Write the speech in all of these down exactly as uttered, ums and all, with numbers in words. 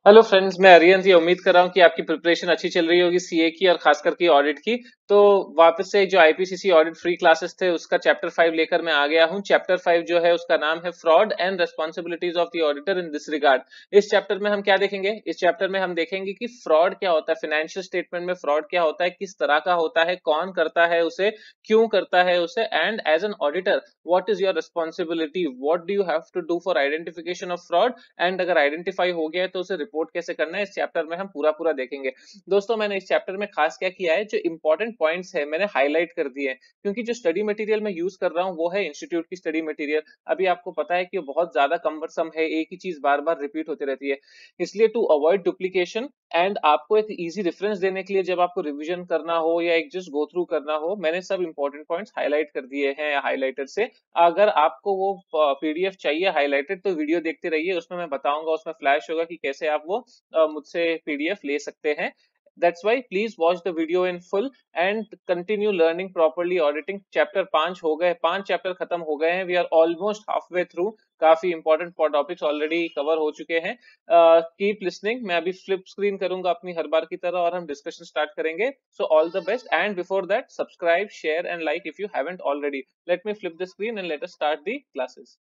Hello friends, मैं अरियंत। ये उम्मीद कर रहा हूँ कि आपकी प्रिपरेशन अच्छी चल रही होगी सीए की और खास करके ऑडिट की। तो वापस से जो आईपीसीसी ऑडिट फ्री क्लासेस थे उसका चैप्टर फाइव लेकर मैं आ गया हूँ। चैप्टर फाइव जो है उसका नाम है fraud and responsibilities of the auditor in this regard. इस चैप्टर में हम क्या देखेंगे? इस चैप्टर में हम देखेंगे कि फ्रॉड क्या होता है, फाइनेंशियल स्टेटमेंट में फ्रॉड क्या होता है, किस तरह का होता है, कौन करता है उसे, क्यों करता है उसे, and as an auditor what is your responsibility, what do you have to do for identification of fraud, and अगर आइडेंटिफाई हो गया है तो उसे रिपोर्ट कैसे करना है, इस चैप्टर में हम पूरा पूरा देखेंगे। दोस्तों, मैंने इस चैप्टर में खास क्या किया है, जो इंपॉर्टेंट पॉइंट्स है मैंने हाईलाइट कर दिए हैं, क्योंकि जो स्टडी मटेरियल मैं यूज कर रहा हूँ वो है इंस्टीट्यूट की स्टडी मटेरियल। अभी आपको पता है कि वो बहुत ज्यादा कम्बरसम है, एक ही चीज बार बार रिपीट होती रहती है। इसलिए टू अवॉइड डुप्लीकेशन एंड आपको एक इजी रेफरेंस देने के लिए, जब आपको रिवीजन करना हो या एक जस्ट गो थ्रू करना हो, मैंने सब इंपॉर्टेंट पॉइंट्स हाईलाइट कर दिए हैं हाइलाइटर से। अगर आपको वो पीडीएफ चाहिए हाइलाइटेड तो वीडियो देखते रहिए, उसमें मैं बताऊंगा, उसमें फ्लैश होगा कि कैसे आप वो अ, मुझसे पीडीएफ ले सकते हैं। That's why please watch the video in full and continue learning properly auditing. Chapter पांच हो गए, पांच चैप्टर खत्म हो गए हैं। We are almost half way through. काफी इंपॉर्टेंट टॉपिक्स ऑलरेडी कवर हो चुके हैं। Keep listening. मैं अभी फ्लिप स्क्रीन करूंगा अपनी हर बार की तरह और हम डिस्कशन स्टार्ट करेंगे। So all the best, and before that subscribe, share and like if you haven't already. Let me flip the screen and let us start the classes.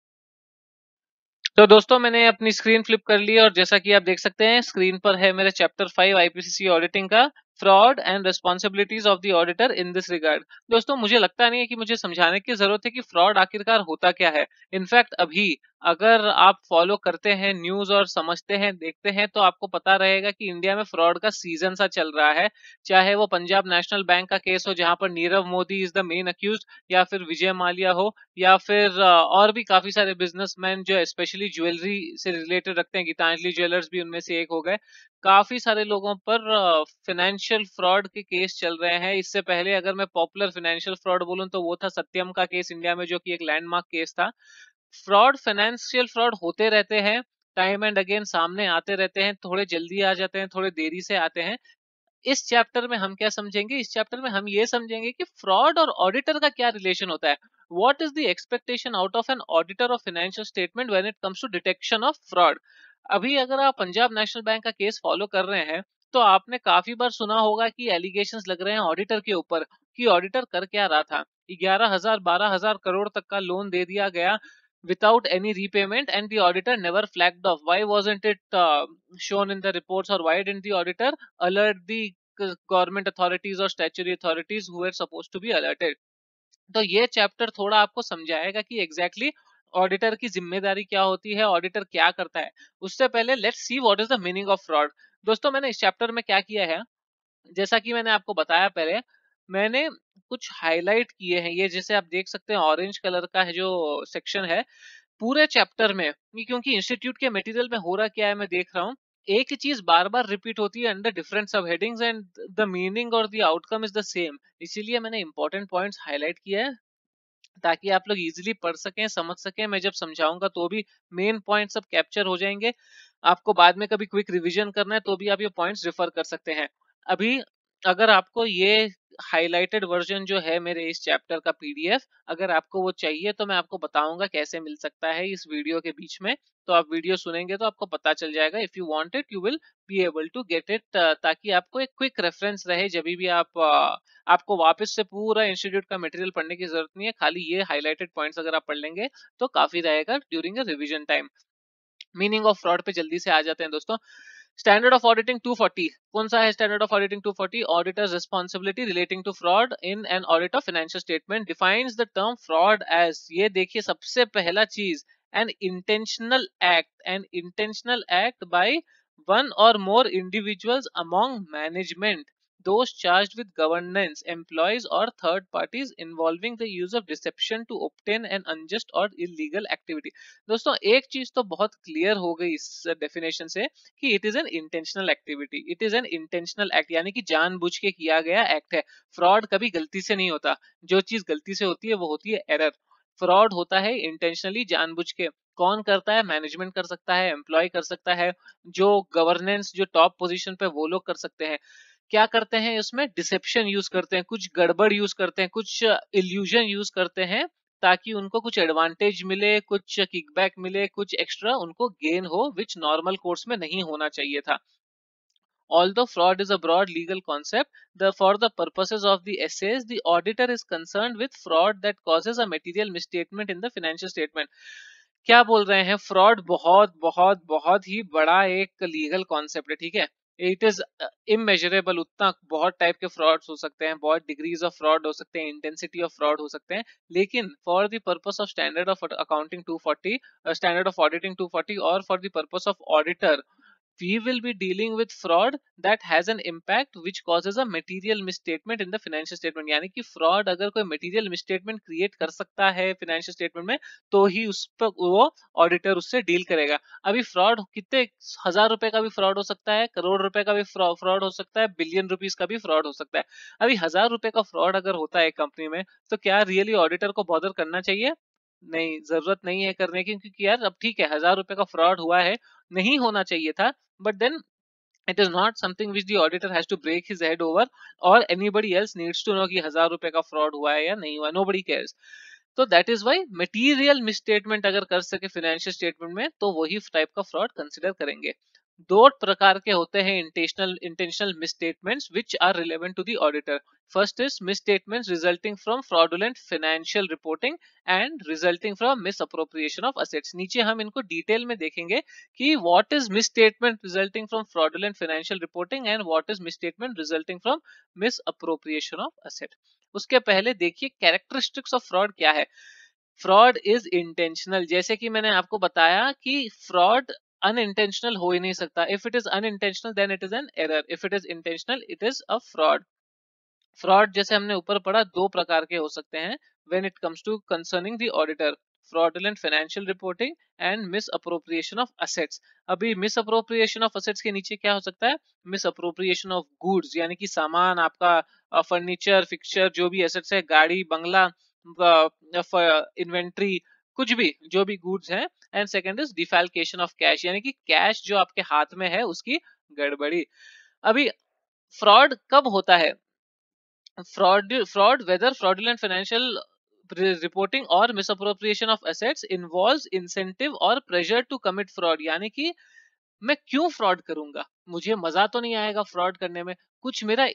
तो दोस्तों, मैंने अपनी स्क्रीन फ्लिप कर ली और जैसा कि आप देख सकते हैं स्क्रीन पर है मेरे चैप्टर फाइव आईपीसीसी ऑडिटिंग का fraud and responsibilities of the auditor in this regard. दोस्तों, मुझे लगता नहीं है कि मुझे समझाने की जरूरत है कि फ्रॉड आखिरकार होता क्या है। इनफैक्ट अभी अगर आप फॉलो करते हैं न्यूज और समझते हैं, देखते हैं, तो आपको पता रहेगा कि इंडिया में फ्रॉड का सीजन सा चल रहा है। चाहे वो पंजाब नेशनल बैंक का केस हो जहां पर Nirav Modi is the main accused, या फिर विजय माल्या हो, या फिर अ, और भी काफी सारे बिजनेसमैन जो स्पेशली ज्वेलरी से रिलेटेड रखते हैं, गीतांजलि ज्वेलर्स भी उनमें से एक हो गए। काफी सारे लोगों पर फाइनेंशियल फ्रॉड के केस चल रहे हैं। इससे पहले अगर मैं पॉपुलर फाइनेंशियल फ्रॉड बोलूं तो वो था सत्यम का केस इंडिया में, जो कि एक लैंडमार्क केस था। फ्रॉड, फाइनेंशियल फ्रॉड होते रहते हैं, टाइम एंड अगेन सामने आते रहते हैं, थोड़े जल्दी आ जाते हैं, थोड़े देरी से आते हैं। इस चैप्टर में हम क्या समझेंगे? इस चैप्टर में हम ये समझेंगे कि फ्रॉड और ऑडिटर का क्या रिलेशन होता है। What is the expectation out of an auditor of financial statement when it comes to detection of fraud. अभी अगर आप पंजाब नेशनल बैंक का केस फॉलो कर रहे हैं तो आपने काफी बार सुना होगा कि एलिगेशंस लग रहे हैं ऑडिटर के ऊपर कि ऑडिटर कर क्या रहा था। ग्यारह हजार बारह हजार करोड़ तक का लोन दे दिया गया without any repayment, and the auditor never flagged off. Why wasn't it uh, shown in the reports, or why didn't the auditor alert the government authorities और statutory authorities who are supposed to be alerted? तो ये chapter थोड़ा आपको समझाएगा कि exactly exactly auditor की जिम्मेदारी क्या होती है, ऑडिटर क्या करता है। उससे पहले let's see what is the meaning of fraud. दोस्तों, मैंने इस चैप्टर में क्या किया है, जैसा कि मैंने आपको बताया पहले, मैंने कुछ हाईलाइट किए हैं। ये जैसे आप देख सकते हैं ऑरेंज कलर का है जो सेक्शन है पूरे चैप्टर में, ये क्योंकि इंस्टीट्यूट के मटेरियल में हो रहा क्या है मैं देख रहा हूँ, एक ही चीज बार बार रिपीट होती है under different sub headings and the meaning और the outcome is the same. इसीलिए मैंने इंपॉर्टेंट पॉइंट्स हाईलाइट किए हैं ताकि आप लोग इजीली पढ़ सकें, समझ सकें। मैं जब समझाऊंगा तो भी मेन पॉइंट सब कैप्चर हो जाएंगे। आपको बाद में कभी क्विक रिवीजन करना है तो भी आप ये पॉइंट्स रिफर कर सकते हैं। अभी अगर आपको ये हाइलाइटेड वर्जन जो है मेरे इस चैप्टर का पीडीएफ अगर आपको वो चाहिए तो मैं आपको बताऊंगा कैसे मिल सकता है इस वीडियो के बीच में। तो आप वीडियो सुनेंगे तो आपको पता चल जाएगा। If you want it you will be able to get it, ताकि आपको एक क्विक रेफरेंस रहे जब भी आप uh, आपको वापस से पूरा इंस्टीट्यूट का मटेरियल पढ़ने की जरूरत नहीं है। खाली ये हाइलाइटेड पॉइंट्स अगर आप पढ़ लेंगे तो काफी रहेगा during a revision time. Meaning of fraud पे जल्दी से आ जाते हैं दोस्तों। Standard of auditing two forty कौन सा है? Standard of auditing two forty, auditor's responsibility relating to fraud in an audit of financial statement, defines the term fraud as, ये देखिए सबसे पहला चीज, an intentional act, an intentional act by one or more individuals among management, those charged with governance, employees or third parties involving the use of deception to obtain an unjust or illegal activity। दोस्तों, एक चीज तो बहुत clear हो गई इस definition से कि it is an intentional activity, it is an intentional act, यानी कि जानबूझ के किया गया एक्ट है। फ्रॉड कभी गलती से नहीं होता, जो चीज गलती से होती है वो होती है एरर। फ्रॉड होता है इंटेंशनली, जानबूझ के। कौन करता है? मैनेजमेंट कर सकता है, एम्प्लॉय कर सकता है, जो गवर्नेंस जो टॉप पोजीशन पे वो लोग कर सकते हैं। क्या करते हैं? उसमें डिसेप्शन यूज करते हैं, कुछ गड़बड़ यूज करते हैं, कुछ इल्यूजन यूज करते हैं ताकि उनको कुछ एडवांटेज मिले, कुछ किकबैक मिले, कुछ एक्स्ट्रा उनको गेन हो, विच नॉर्मल कोर्स में नहीं होना चाहिए था. Although fraud is a broad legal concept, the, for the purposes of the essays, the auditor is concerned with fraud that causes a material misstatement in the financial statement. क्या बोल रहे हैं, fraud बहुत बहुत बहुत ही बड़ा एक लीगल कॉन्सेप्ट है, ठीक है. इट इज इमेजरेबल, उतना बहुत टाइप के फ्रॉड्स हो सकते हैं, बहुत डिग्रीज ऑफ फ्रॉड हो सकते हैं, इंटेंसिटी ऑफ फ्रॉड हो सकते हैं, लेकिन for the purpose of standard of accounting two forty, standard of auditing two forty, और for the purpose of auditor, we will be dealing with fraud that has an impact which causes a material misstatement in the financial statement. यानी कि fraud अगर कोई material misstatement create कर सकता है financial statement में, तो ही उस पर वो auditor उससे deal करेगा. अभी fraud कितने हजार रुपए का भी fraud हो सकता है, करोड़ रुपए का भी fraud हो सकता है, बिलियन रुपीस का भी fraud हो सकता है. अभी हजार रुपए का fraud अगर होता है कंपनी में, तो क्या really auditor को bother करना चाहिए? नहीं, जरूरत नहीं है करने की, क्योंकि यार अब ठीक है, हजार रुपए का फ्रॉड हुआ है, नहीं होना चाहिए था, but then it is not something which the auditor has to break his head over, or anybody else needs to know कि हजार रुपए का fraud हुआ है या नहीं हुआ. Nobody cares. तो that is why material misstatement अगर कर सके financial statement में, तो वही टाइप का fraud consider करेंगे. दो प्रकार के होते हैं intentional intentional misstatements which are relevant to the auditor. First is misstatements resulting from fraudulent financial reporting and resulting from misappropriation of assets. नीचे हम इनको डिटेल में देखेंगे कि what is misstatement resulting from fraudulent financial reporting and what is misstatement resulting from misappropriation of asset. उसके पहले देखिए characteristics of fraud क्या है. फ्रॉड इज इंटेंशनल, जैसे कि मैंने आपको बताया कि फ्रॉड अनइंटेंशनल हो ही नहीं सकता. If it is unintentional then it is an error, if it is intentional it is a fraud. Fraud जैसे हमने ऊपर पढ़ा दो प्रकार के हो सकते हैं when it comes to concerning the auditor, fraudulent financial reporting and misappropriation of assets. अभी misappropriation of assets के नीचे क्या हो सकता है, misappropriation of goods, यानी कि सामान आपका फर्नीचर फिक्सचर जो भी assets है, गाड़ी बंगला इन्वेंट्री कुछ भी जो भी गुड्स हैं. And second is defalcation of cash, यानी कि कैश जो आपके हाथ में है उसकी गड़बड़ी. अभी फ्रॉड कब होता है, fraud fraud whether fraudulent financial reporting or misappropriation of assets involves incentive or pressure to commit fraud. यानी कि मैं क्यों फ्रॉड करूंगा, मुझे मजा तो नहीं आएगा फ्रॉड करने में, कुछ मेरा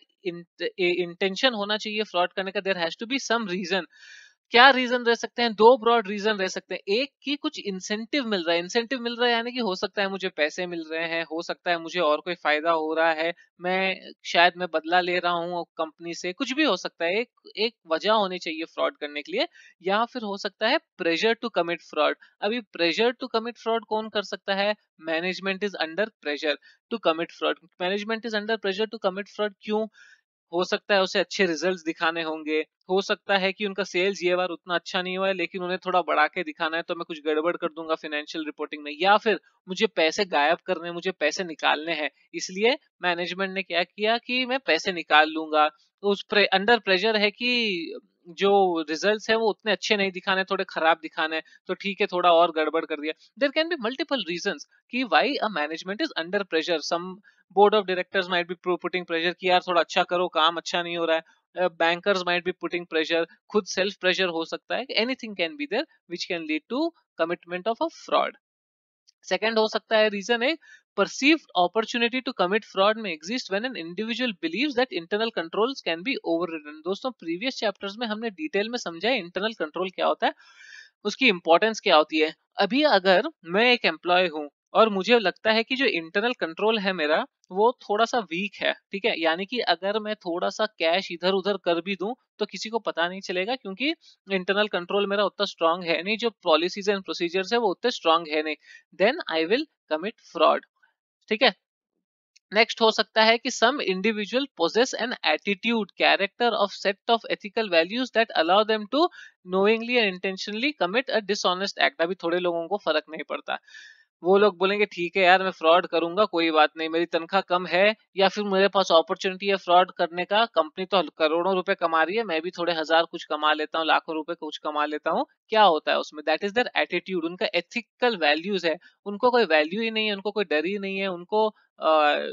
इंटेंशन होना चाहिए फ्रॉड करने का. There has to be some reason. क्या रीजन रह सकते हैं, दो ब्रॉड रीजन रह सकते हैं. एक कि कुछ इंसेंटिव मिल रहा है, इंसेंटिव मिल रहा है यानी कि हो सकता है मुझे पैसे मिल रहे हैं, हो सकता है मुझे और कोई फायदा हो रहा है, मैं शायद मैं बदला ले रहा हूँ कंपनी से, कुछ भी हो सकता है. एक एक वजह होनी चाहिए फ्रॉड करने के लिए. या फिर हो सकता है प्रेशर टू कमिट फ्रॉड. अभी प्रेशर टू कमिट फ्रॉड कौन कर सकता है, management is under pressure to commit fraud. Management is under pressure to commit fraud क्यों, हो सकता है उसे अच्छे रिजल्ट्स दिखाने होंगे, हो सकता है कि उनका सेल्स ये बार उतना अच्छा नहीं हुआ है लेकिन उन्हें थोड़ा बढ़ा के दिखाना है, तो मैं कुछ गड़बड़ कर दूंगा फाइनेंशियल रिपोर्टिंग में. या फिर मुझे पैसे गायब करने, मुझे पैसे निकालने हैं, इसलिए मैनेजमेंट ने क्या किया कि मैं पैसे निकाल लूंगा. उस प्रे, अंडर प्रेशर है कि जो रिजल्ट्स है वो उतने अच्छे नहीं दिखाने, थोड़े खराब दिखाने, तो ठीक है थोड़ा और गड़बड़ कर दिया. There can be multiple reasons कि why a management is under pressure. Some board of directors might be putting pressure कि यार थोड़ा अच्छा करो, काम अच्छा नहीं हो रहा है. Bankers might be putting pressure, खुद सेल्फ प्रेशर हो सकता है. Anything can be there which can lead to commitment of a fraud. Second हो सकता है रीजन है perceived opportunity to commit fraud may exist when an individual believes that internal controls can be overridden. दोस्तों previous chapters में हमने detail में समझा है इंटरनल कंट्रोल क्या होता है, उसकी इंपॉर्टेंस क्या होती है. अभी अगर मैं एक एम्प्लॉय हूं और मुझे लगता है कि जो इंटरनल कंट्रोल है मेरा वो थोड़ा सा वीक है, ठीक है, यानी कि अगर मैं थोड़ा सा कैश इधर उधर कर भी दूं तो किसी को पता नहीं चलेगा क्योंकि इंटरनल कंट्रोल मेरा उतना स्ट्रांग है नहीं, जो पॉलिसीज एंड प्रोसीजर्स है वो उतने स्ट्रांग है नहीं, then I will commit fraud. ठीक है. नेक्स्ट हो सकता है कि some individual possess an attitude character of set of ethical values that allow them to knowingly and intentionally commit a dishonest act. अभी थोड़े लोगों को फर्क नहीं पड़ता, वो लोग बोलेंगे ठीक है यार मैं फ्रॉड करूंगा कोई बात नहीं, मेरी तनख्वाह कम है या फिर मेरे पास अपॉर्चुनिटी है फ्रॉड करने का, कंपनी तो करोड़ों रुपए कमा रही है, मैं भी थोड़े हजार कुछ कमा लेता हूँ, लाखों रुपए कुछ कमा लेता हूँ. क्या होता है उसमें, दैट इज देयर एटीट्यूड, उनका एथिकल वैल्यूज है, उनको कोई वैल्यू ही नहीं है, उनको कोई डर ही नहीं है, उनको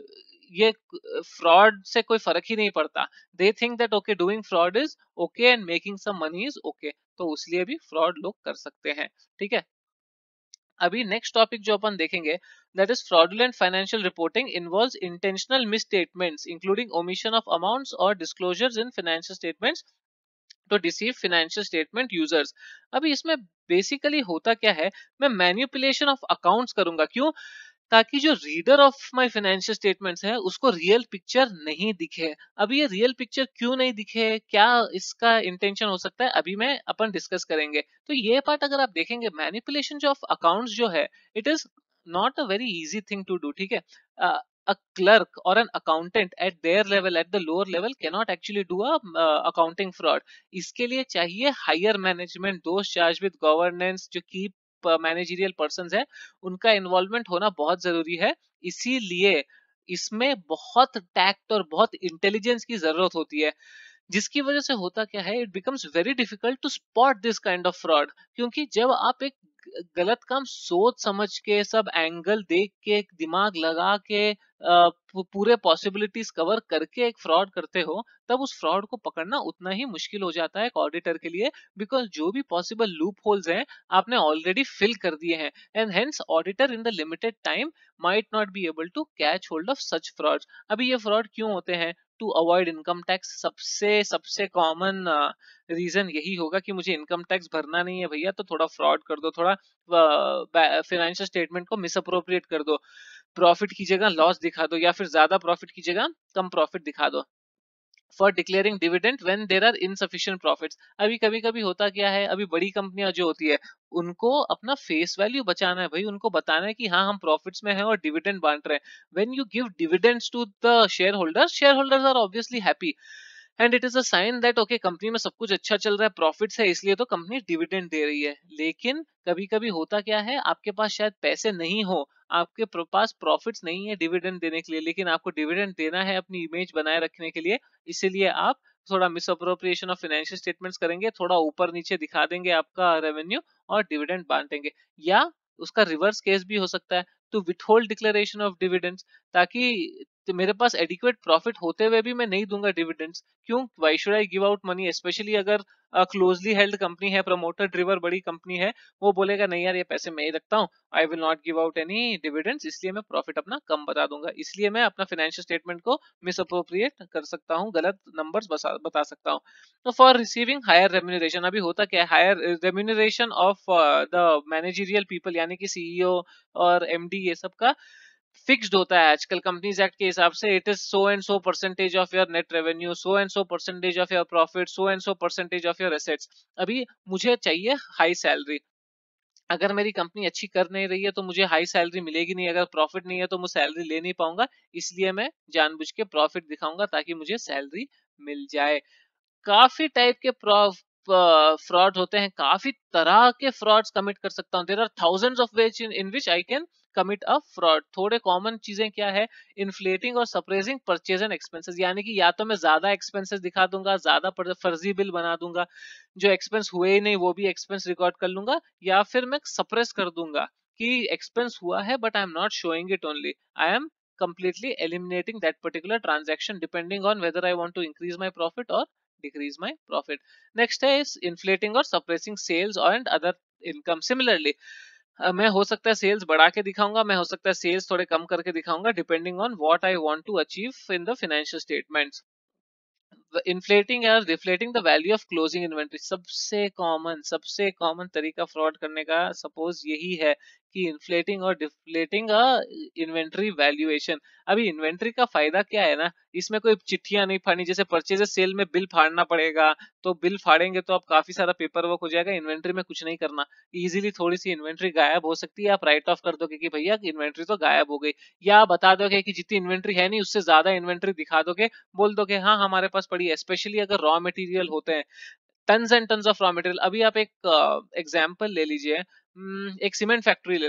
ये फ्रॉड से कोई फर्क ही नहीं पड़ता। They think that okay doing fraud is okay and making some money is okay, तो उसलिए भी फ्रॉड लोग कर सकते हैं। ठीक है, अभी नेक्स्ट टॉपिक जो अपन देखेंगे that is fraudulent financial reporting involves intentional misstatements including omission of amounts और disclosures in financial statements to deceive financial statement users. अभी इसमें बेसिकली होता क्या है, मैं मैनिपुलेशन ऑफ अकाउंट्स करूंगा, क्यों? ताकि जो reader of my financial statements है उसको रियल पिक्चर नहीं दिखे। अभी ये रियल पिक्चर क्यों नहीं दिखे, क्या इसका इंटेंशन हो सकता है, अभी मैं अपन डिस्कस करेंगे। तो ये पार्ट अगर आप देखेंगे, मैनिपुलेशन ऑफ अकाउंट्स जो है it is not a very easy thing to do. ठीक है, a clerk or an accountant at their level, at the lower level, cannot actually do a uh, accounting fraud. इसके लिए चाहिए higher management, those charge with governance, जो की managerial person है उनका involvement होना बहुत जरूरी है। इसीलिए इसमें बहुत टैक्ट और बहुत इंटेलिजेंस की जरूरत होती है, जिसकी वजह से होता क्या है, it becomes very difficult to spot this kind of fraud. क्योंकि जब आप एक गलत काम सोच समझ के, सब एंगल देख के, दिमाग लगा के, पूरे पॉसिबिलिटीज कवर करके एक फ्रॉड करते हो, तब उस फ्रॉड को पकड़ना उतना ही मुश्किल हो जाता है एक ऑडिटर के लिए, बिकॉज जो भी पॉसिबल लूप होल्स हैं आपने ऑलरेडी फिल कर दिए हैं, and hence auditor in the limited time might not be able to catch hold of such fraud. अभी ये फ्रॉड क्यों होते हैं? To avoid income tax. सबसे सबसे कॉमन रीजन यही होगा कि मुझे इनकम टैक्स भरना नहीं है भैया, तो थोड़ा फ्रॉड कर दो, थोड़ा फाइनेंशियल स्टेटमेंट को मिसअप्रोप्रिएट कर दो, प्रॉफिट की जगह लॉस दिखा दो, या फिर ज्यादा प्रॉफिट की जगह कम प्रॉफिट दिखा दो। For declaring dividend when there are insufficient profits. अभी कभी कभी होता क्या है, अभी बड़ी कंपनियां जो होती है उनको अपना फेस वैल्यू बचाना है भाई, उनको बताना है कि हाँ हम प्रॉफिट्स में हैं और डिविडेंड बांट रहे हैं। When you give dividends to the share holders, share holders are obviously happy, and it is a sign that okay company में सब कुछ अच्छा चल रहा है, प्रॉफिट्स है, इसलिए तो कंपनी डिविडेंड दे रही है। लेकिन कभी कभी होता क्या है, आपके पास शायद पैसे नहीं हो, आपके पास प्रॉफिट्स नहीं है डिविडेंड देने के लिए, लेकिन आपको डिविडेंड देना है अपनी इमेज बनाए रखने के लिए, इसीलिए आप थोड़ा misappropriation of financial statements करेंगे, थोड़ा ऊपर नीचे दिखा देंगे आपका रेवेन्यू और डिविडेंड बांटेंगे। या उसका रिवर्स केस भी हो सकता है, to withhold declaration of dividends, ताकि तो मेरे पास एडिक्वेट प्रॉफिट होते हुए भी मैं नहीं दूंगा डिविडेंड्स। क्यों? Why should I give out money, especially अगर क्लोजली हेल्ड कंपनी है, प्रमोटर ड्रिवर बड़ी कंपनी है, वो बोलेगा नहीं यार ये पैसे मैं ही रखता हूँ, I will not give out any dividends, इसलिए मैं प्रॉफिट अपना कम बता दूंगा, इसलिए मैं अपना फाइनेंशियल स्टेटमेंट को मिस अप्रोप्रिएट कर सकता हूँ, गलत नंबर्स बता सकता हूँ। तो फॉर रिसीविंग हायर रेम्यूनरेशन, अभी होता क्या है, higher remuneration of the managerial people यानी कि सीईओ और एमडी, ये सब का फिक्स्ड होता है आजकल कंपनीज एक्ट के हिसाब से। It is so and so percentage of your net revenue, so and so percentage of your profit, so and so percentage of your assets. अभी मुझे चाहिए हाई सैलरी, अगर मेरी कंपनी अच्छी कर नहीं रही है तो मुझे हाई सैलरी मिलेगी नहीं, अगर प्रॉफिट नहीं है तो मैं सैलरी ले नहीं पाऊंगा, इसलिए मैं जानबूझ के प्रॉफिट दिखाऊंगा ताकि मुझे सैलरी मिल जाए। काफी टाइप के फ्रॉड होते हैं, काफी तरह के फ्रॉड्स कमिट कर सकता हूँ, there are thousands of ways in in which I can commit a fraud. थोड़े कॉमन चीजें क्या है, इन्फ्लेटिंग और सप्रेसिंग परचेज एंड एक्सपेंसेस, यानी कि या तो मैं ज्यादा एक्सपेंसेस दिखा दूंगा, ज्यादा फर्जी बिल बना दूंगा, जो एक्सपेंस हुए ही नहीं वो भी एक्सपेंस रिकॉर्ड कर लूंगा, या फिर मैं सप्रेस कर दूंगा कि एक्सपेंस हुआ है but I am not showing it only, I am completely eliminating that particular transaction depending on whether I want to increase my profit or decrease my profit. Next is inflating or suppressing sales and other income. Similarly, uh, मैं हो सकता है sales बढ़ा के दिखाऊंगा, मैं हो सकता है सेल्स थोड़े कम करके दिखाऊंगा, depending on what I want to achieve in the financial statements. Inflating या reflating the value of closing inventory, सबसे कॉमन सबसे कॉमन तरीका फ्रॉड करने का सपोज यही है कि इन्फ्लेटिंग और डिफ्लेटिंग इन्वेंट्री वैल्यूएशन। अभी इन्वेंट्री का फायदा क्या है ना, इसमें कोई चिट्ठियां नहीं फाड़नी, जैसे परचेज सेल में बिल फाड़ना पड़ेगा, तो बिल फाड़ेंगे तो आप काफी सारा पेपर वर्क हो जाएगा, इन्वेंट्री में कुछ नहीं करना, इजीली थोड़ी सी इन्वेंट्री गायब हो सकती है, आप राइट ऑफ कर दोगे कि भैया इन्वेंट्री तो गायब हो गई, या बता दोगे कि जितनी इन्वेंट्री है नहीं उससे ज्यादा इन्वेंट्री दिखा दोगे, बोल दोगे हाँ हमारे पास पड़ी है, स्पेशली अगर रॉ मटेरियल होते हैं, tons and tons of raw material. अभी आप एक एग्जांपल uh, ले लीजिए, एक सीमेंट फैक्ट्री ले लो,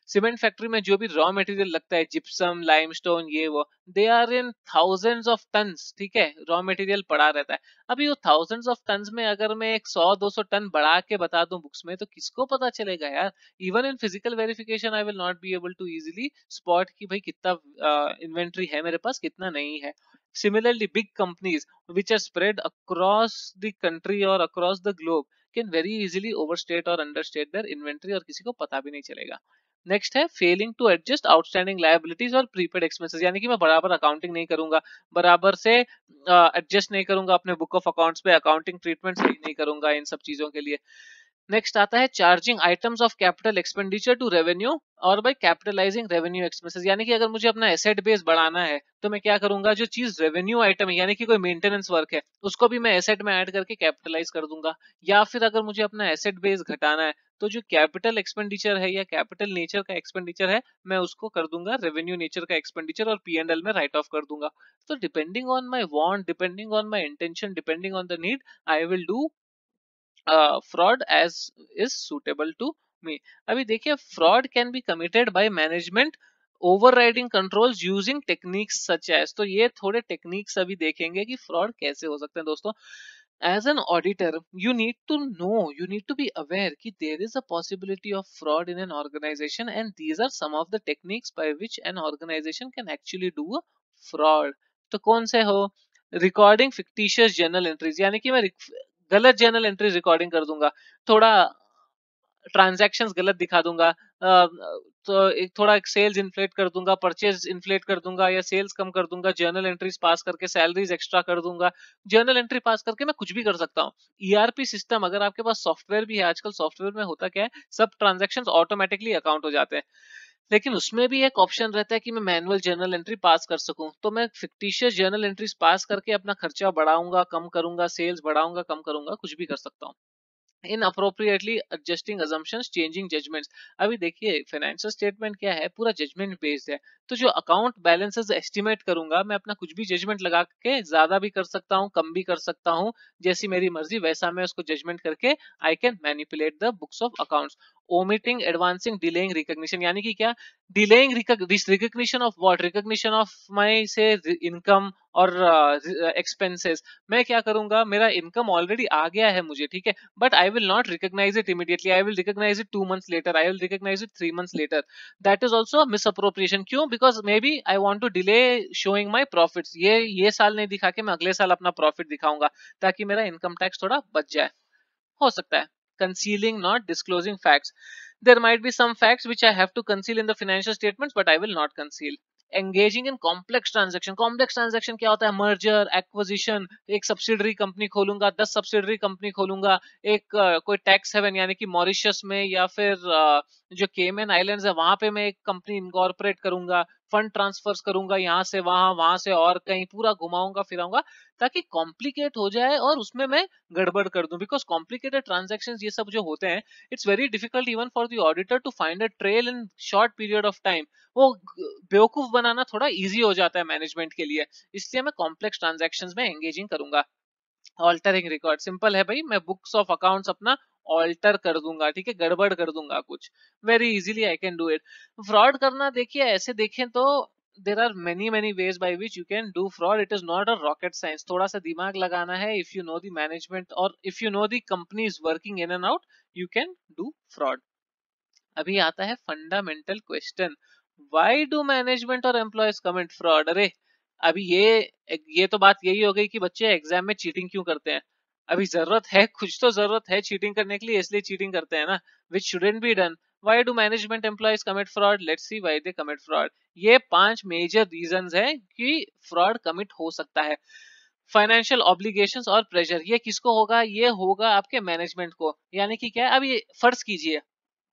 सीमेंट फैक्ट्री में जो भी रॉ मटेरियल लगता है, जिप्सम, लाइमस्टोन, ये वो, they are in thousands of tons, ठीक है, रॉ मटेरियल पड़ा रहता है। अभी वो थाउजेंड्स ऑफ टन्स में अगर मैं एक सौ दो सौ टन बढ़ा के बता दूं बुक्स में, तो किसको पता चलेगा यार। Even in physical verification I will not be able to easily spot कि भाई कितना इन्वेंट्री uh, है मेरे पास, कितना नहीं है। Similarly, big companies which are spread across the country or across the globe can very easily overstate or understate their inventory और किसी को पता भी नहीं चलेगा। नेक्स्ट है failing to adjust outstanding liabilities और प्रीपेड एक्सपेंसेस, यानी कि मैं बराबर अकाउंटिंग नहीं करूंगा, बराबर से एडजस्ट uh, नहीं करूंगा अपने बुक ऑफ अकाउंट्स पे, अकाउंटिंग ट्रीटमेंट सही नहीं करूंगा इन सब चीजों के लिए। नेक्स्ट आता है charging items of capital expenditure to revenue और बाय कैपिटलाइजिंग रेवेन्यू एक्सपेंसेस, यानी कि अगर मुझे अपना एसेट बेस बढ़ाना है तो मैं क्या करूंगा, जो चीज रेवेन्यू आइटम है यानी कि कोई मेंटेनेंस वर्क है उसको भी मैं एसेट में ऐड करके कैपिटलाइज कर दूंगा। या फिर अगर मुझे अपना एसेट बेस घटाना है तो जो कैपिटल एक्सपेंडिचर है या कैपिटल नेचर का एक्सपेंडिचर है मैं उसको कर दूंगा रेवेन्यू नेचर का एक्सपेंडिचर और पी एंड एल में राइट ऑफ कर दूंगा। तो depending on my want, depending on my intention, depending on the need, I will do fraud as is suitable to me. अभी देखिए, fraud can be committed by management overriding controls using techniques such as, तो ये थोड़े techniques अभी देखेंगे कि fraud कैसे हो सकते हैं दोस्तों। As an auditor, you need to know, you need to be aware कि there is a possibility of fraud in an organization and these are some of the techniques by which an organization can actually do a fraud। तो कौन से हो, recording fictitious journal entries, यानी कि मैं गलत journal entries recording कर दूंगा, थोड़ा ट्रांजैक्शंस गलत दिखा दूंगा, तो एक थोड़ा एक सेल्स इन्फ्लेट कर दूंगा, परचेज इन्फ्लेट कर दूंगा या सेल्स कम कर दूंगा, जर्नल एंट्रीज पास करके सैलरीज एक्स्ट्रा कर दूंगा। जर्नल एंट्री पास करके मैं कुछ भी कर सकता हूँ। ईआरपी सिस्टम, अगर आपके पास सॉफ्टवेयर भी है, आजकल सॉफ्टवेयर में होता क्या है, सब ट्रांजैक्शंस ऑटोमेटिकली अकाउंट हो जाते हैं, लेकिन उसमें भी एक ऑप्शन रहता है कि मैं मैनुअल जर्नल एंट्री पास कर सकूं। तो मैं फिक्टिशियस जर्नल एंट्रीज पास करके अपना खर्चा बढ़ाऊंगा, कम करूंगा, सेल्स बढ़ाऊंगा, कम करूंगा, कुछ भी कर सकता हूँ। Inappropriately adjusting assumptions, changing judgements. अभी देखिए, फाइनेंशियल स्टेटमेंट क्या है, पूरा जजमेंट बेस्ड है, तो जो अकाउंट बैलेंसेस एस्टिमेट करूंगा मैं अपना कुछ भी जजमेंट लगा के ज्यादा भी कर सकता हूँ, कम भी कर सकता हूँ, जैसी मेरी मर्जी वैसा मैं उसको जजमेंट करके I can manipulate the books of accounts. Omitting, advancing, delaying recognition, यानी कि क्या, delaying recognition of what, recognition of my से इनकम और एक्सपेंसेस। मैं क्या करूंगा, मेरा इनकम ऑलरेडी आ गया है मुझे, ठीक है, but I will not recognize it immediately. I will recognize it two months later. I will recognize it three months later. That is also a misappropriation. क्यों? Because maybe I want to delay showing my profits. ये ये साल नहीं दिखा के मैं अगले साल अपना प्रॉफिट दिखाऊंगा ताकि मेरा इनकम टैक्स थोड़ा बच जाए, हो सकता है। Concealing, not disclosing facts. There might be some facts which I have to conceal in the financial statements, but I will not conceal. Engaging in complex transaction. Complex transaction क्या होता है, merger, acquisition, एक subsidiary company खोलूंगा, दस subsidiary company खोलूंगा, एक uh, कोई tax haven यानी कि मॉरिशस में या फिर uh, जो केमन आइलैंड्स है वहां पे मैं एक कंपनी इनकॉर्पोरेट करूंगा, फंड ट्रांसफर्स करूंगा यहाँ से वहां, वहां से और कहीं, पूरा घुमाऊंगा फिराऊंगा ताकि कॉम्प्लिकेट हो जाए और उसमें मैं गड़बड़ कर दूं। बिकॉज कॉम्प्लिकेटेड ट्रांजैक्शंस ये सब जो होते हैं, it's very difficult even for the auditor to find a trail in short period of time. वो बेवकूफ बनाना थोड़ा इजी हो जाता है मैनेजमेंट के लिए, इसलिए मैं कॉम्प्लेक्स ट्रांजैक्शंस में एंगेजिंग करूंगा। ऑल्टरिंग रिकॉर्ड, सिंपल है भाई, मैं बुक्स ऑफ अकाउंट्स अपना ऑल्टर कर दूंगा, ठीक है, गड़बड़ कर दूंगा कुछ, very easily I can do it. Fraud करना, देखिए ऐसे देखें तो there are many many ways by which you can do fraud. It is not a rocket science. थोड़ा सा दिमाग लगाना है, if you know the management or if you know the company is working in and out, you can do fraud. अभी आता है fundamental question, why do management और employees commit fraud. अरे अभी ये ये तो बात यही हो गई कि बच्चे एग्जाम में चीटिंग क्यों करते हैं। अभी जरूरत है, कुछ तो जरूरत है चीटिंग करने के लिए, इसलिए चीटिंग करते हैं ना, which shouldn't be done. Why do management employees commit fraud? Let's see why they commit fraud. ये पांच मेजर रीजंस हैं कि फ्रॉड कमिट हो सकता है। फाइनेंशियल ऑब्लिगेशंस और प्रेशर, ये किसको होगा, ये होगा आपके मैनेजमेंट को। यानी कि क्या है, अब ये फर्ज कीजिए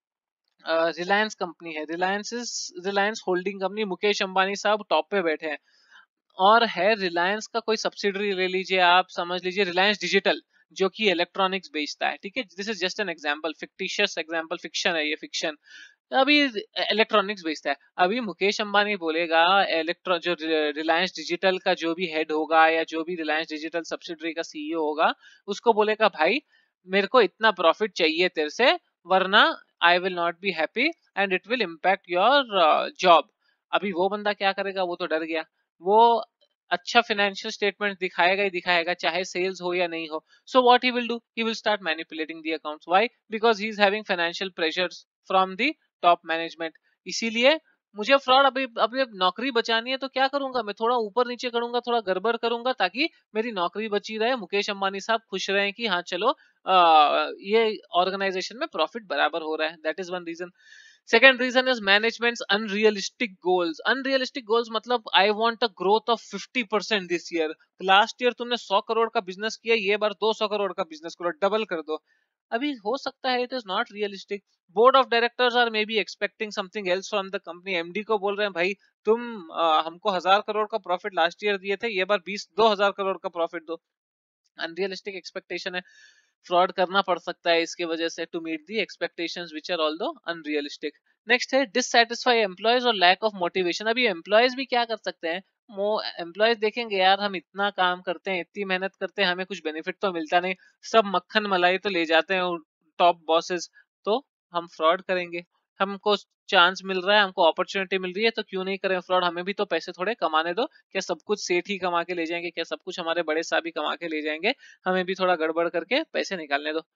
रिलायंस कंपनी है, रिलायंस रिलायंस होल्डिंग कंपनी, मुकेश अंबानी साहब टॉप पे बैठे हैं, और है रिलायंस का कोई सब्सिडरी ले लीजिए आप, समझ लीजिए रिलायंस डिजिटल जो कि इलेक्ट्रॉनिक्स बेचता है, ठीक है, this is just an example, fictitious example, fiction है ये, फिक्शन। अभी इलेक्ट्रॉनिक्स बेचता है, अभी मुकेश अंबानी बोलेगा इलेक्ट्रॉ जो रिलायंस डिजिटल का जो भी हेड होगा या जो भी रिलायंस डिजिटल सब्सिडरी का सीईओ होगा, उसको बोलेगा भाई मेरे को इतना प्रॉफिट चाहिए तेरे से, वरना I will not be happy and it will impact your job. अभी वो बंदा क्या करेगा, वो तो डर गया, वो अच्छा फाइनेंशियल स्टेटमेंट दिखाएगा ही दिखाएगा, चाहे सेल्स हो या नहीं हो। So what he will do, he will start manipulating the accounts. Why? Because he is having financial pressures from the top management. इसीलिए मुझे फ्रॉड, अभी अपनी नौकरी बचानी है तो क्या करूंगा, मैं थोड़ा ऊपर नीचे करूंगा, थोड़ा गड़बड़ करूंगा, ताकि मेरी नौकरी बची रहे, मुकेश अंबानी साहब खुश रहें कि हाँ चलो आ, ये ऑर्गेनाइजेशन में प्रॉफिट बराबर हो रहा है। That is one reason. Second reason is management's unrealistic goals. Unrealistic goals मतलब I want a growth of fifty percent this year. Last year तुमने सौ करोड़ का बिजनेस किया, ये बार दो सौ करोड़ का बिजनेस करो, डबल कर दो। अभी हो सकता है, it is not realistic. Board of directors are maybe expecting something else from the company. MD को बोल रहे हैं भाई तुम आ, हमको हजार करोड़ का प्रॉफिट लास्ट ईयर दिए थे, ये बार बीस दो हजार करोड़ का प्रॉफिट दो। अनरियलिस्टिक एक्सपेक्टेशन है, फ्रॉड करना पड़ सकता है इसके वजह से to meet the expectations which are although unrealistic. Next है डिससैटिस्फाई एम्प्लॉयज और लैक ऑफ मोटिवेशन। अभी एम्प्लॉयज भी क्या कर सकते हैं, वो एम्प्लॉयज देखेंगे यार हम इतना काम करते हैं, इतनी मेहनत करते हैं, हमें कुछ बेनिफिट तो मिलता नहीं, सब मक्खन मलाई तो ले जाते हैं टॉप बॉसेस, तो हम फ्रॉड करेंगे। हमको चांस मिल रहा है, हमको अपॉर्चुनिटी मिल रही है, तो क्यों नहीं करें फ्रॉड, हमें भी तो पैसे थोड़े कमाने दो। क्या सब कुछ सेठ ही कमा के ले जाएंगे, क्या सब कुछ हमारे बड़े साहब ही कमा के ले जाएंगे, हमें भी थोड़ा गड़बड़ करके पैसे निकालने दो।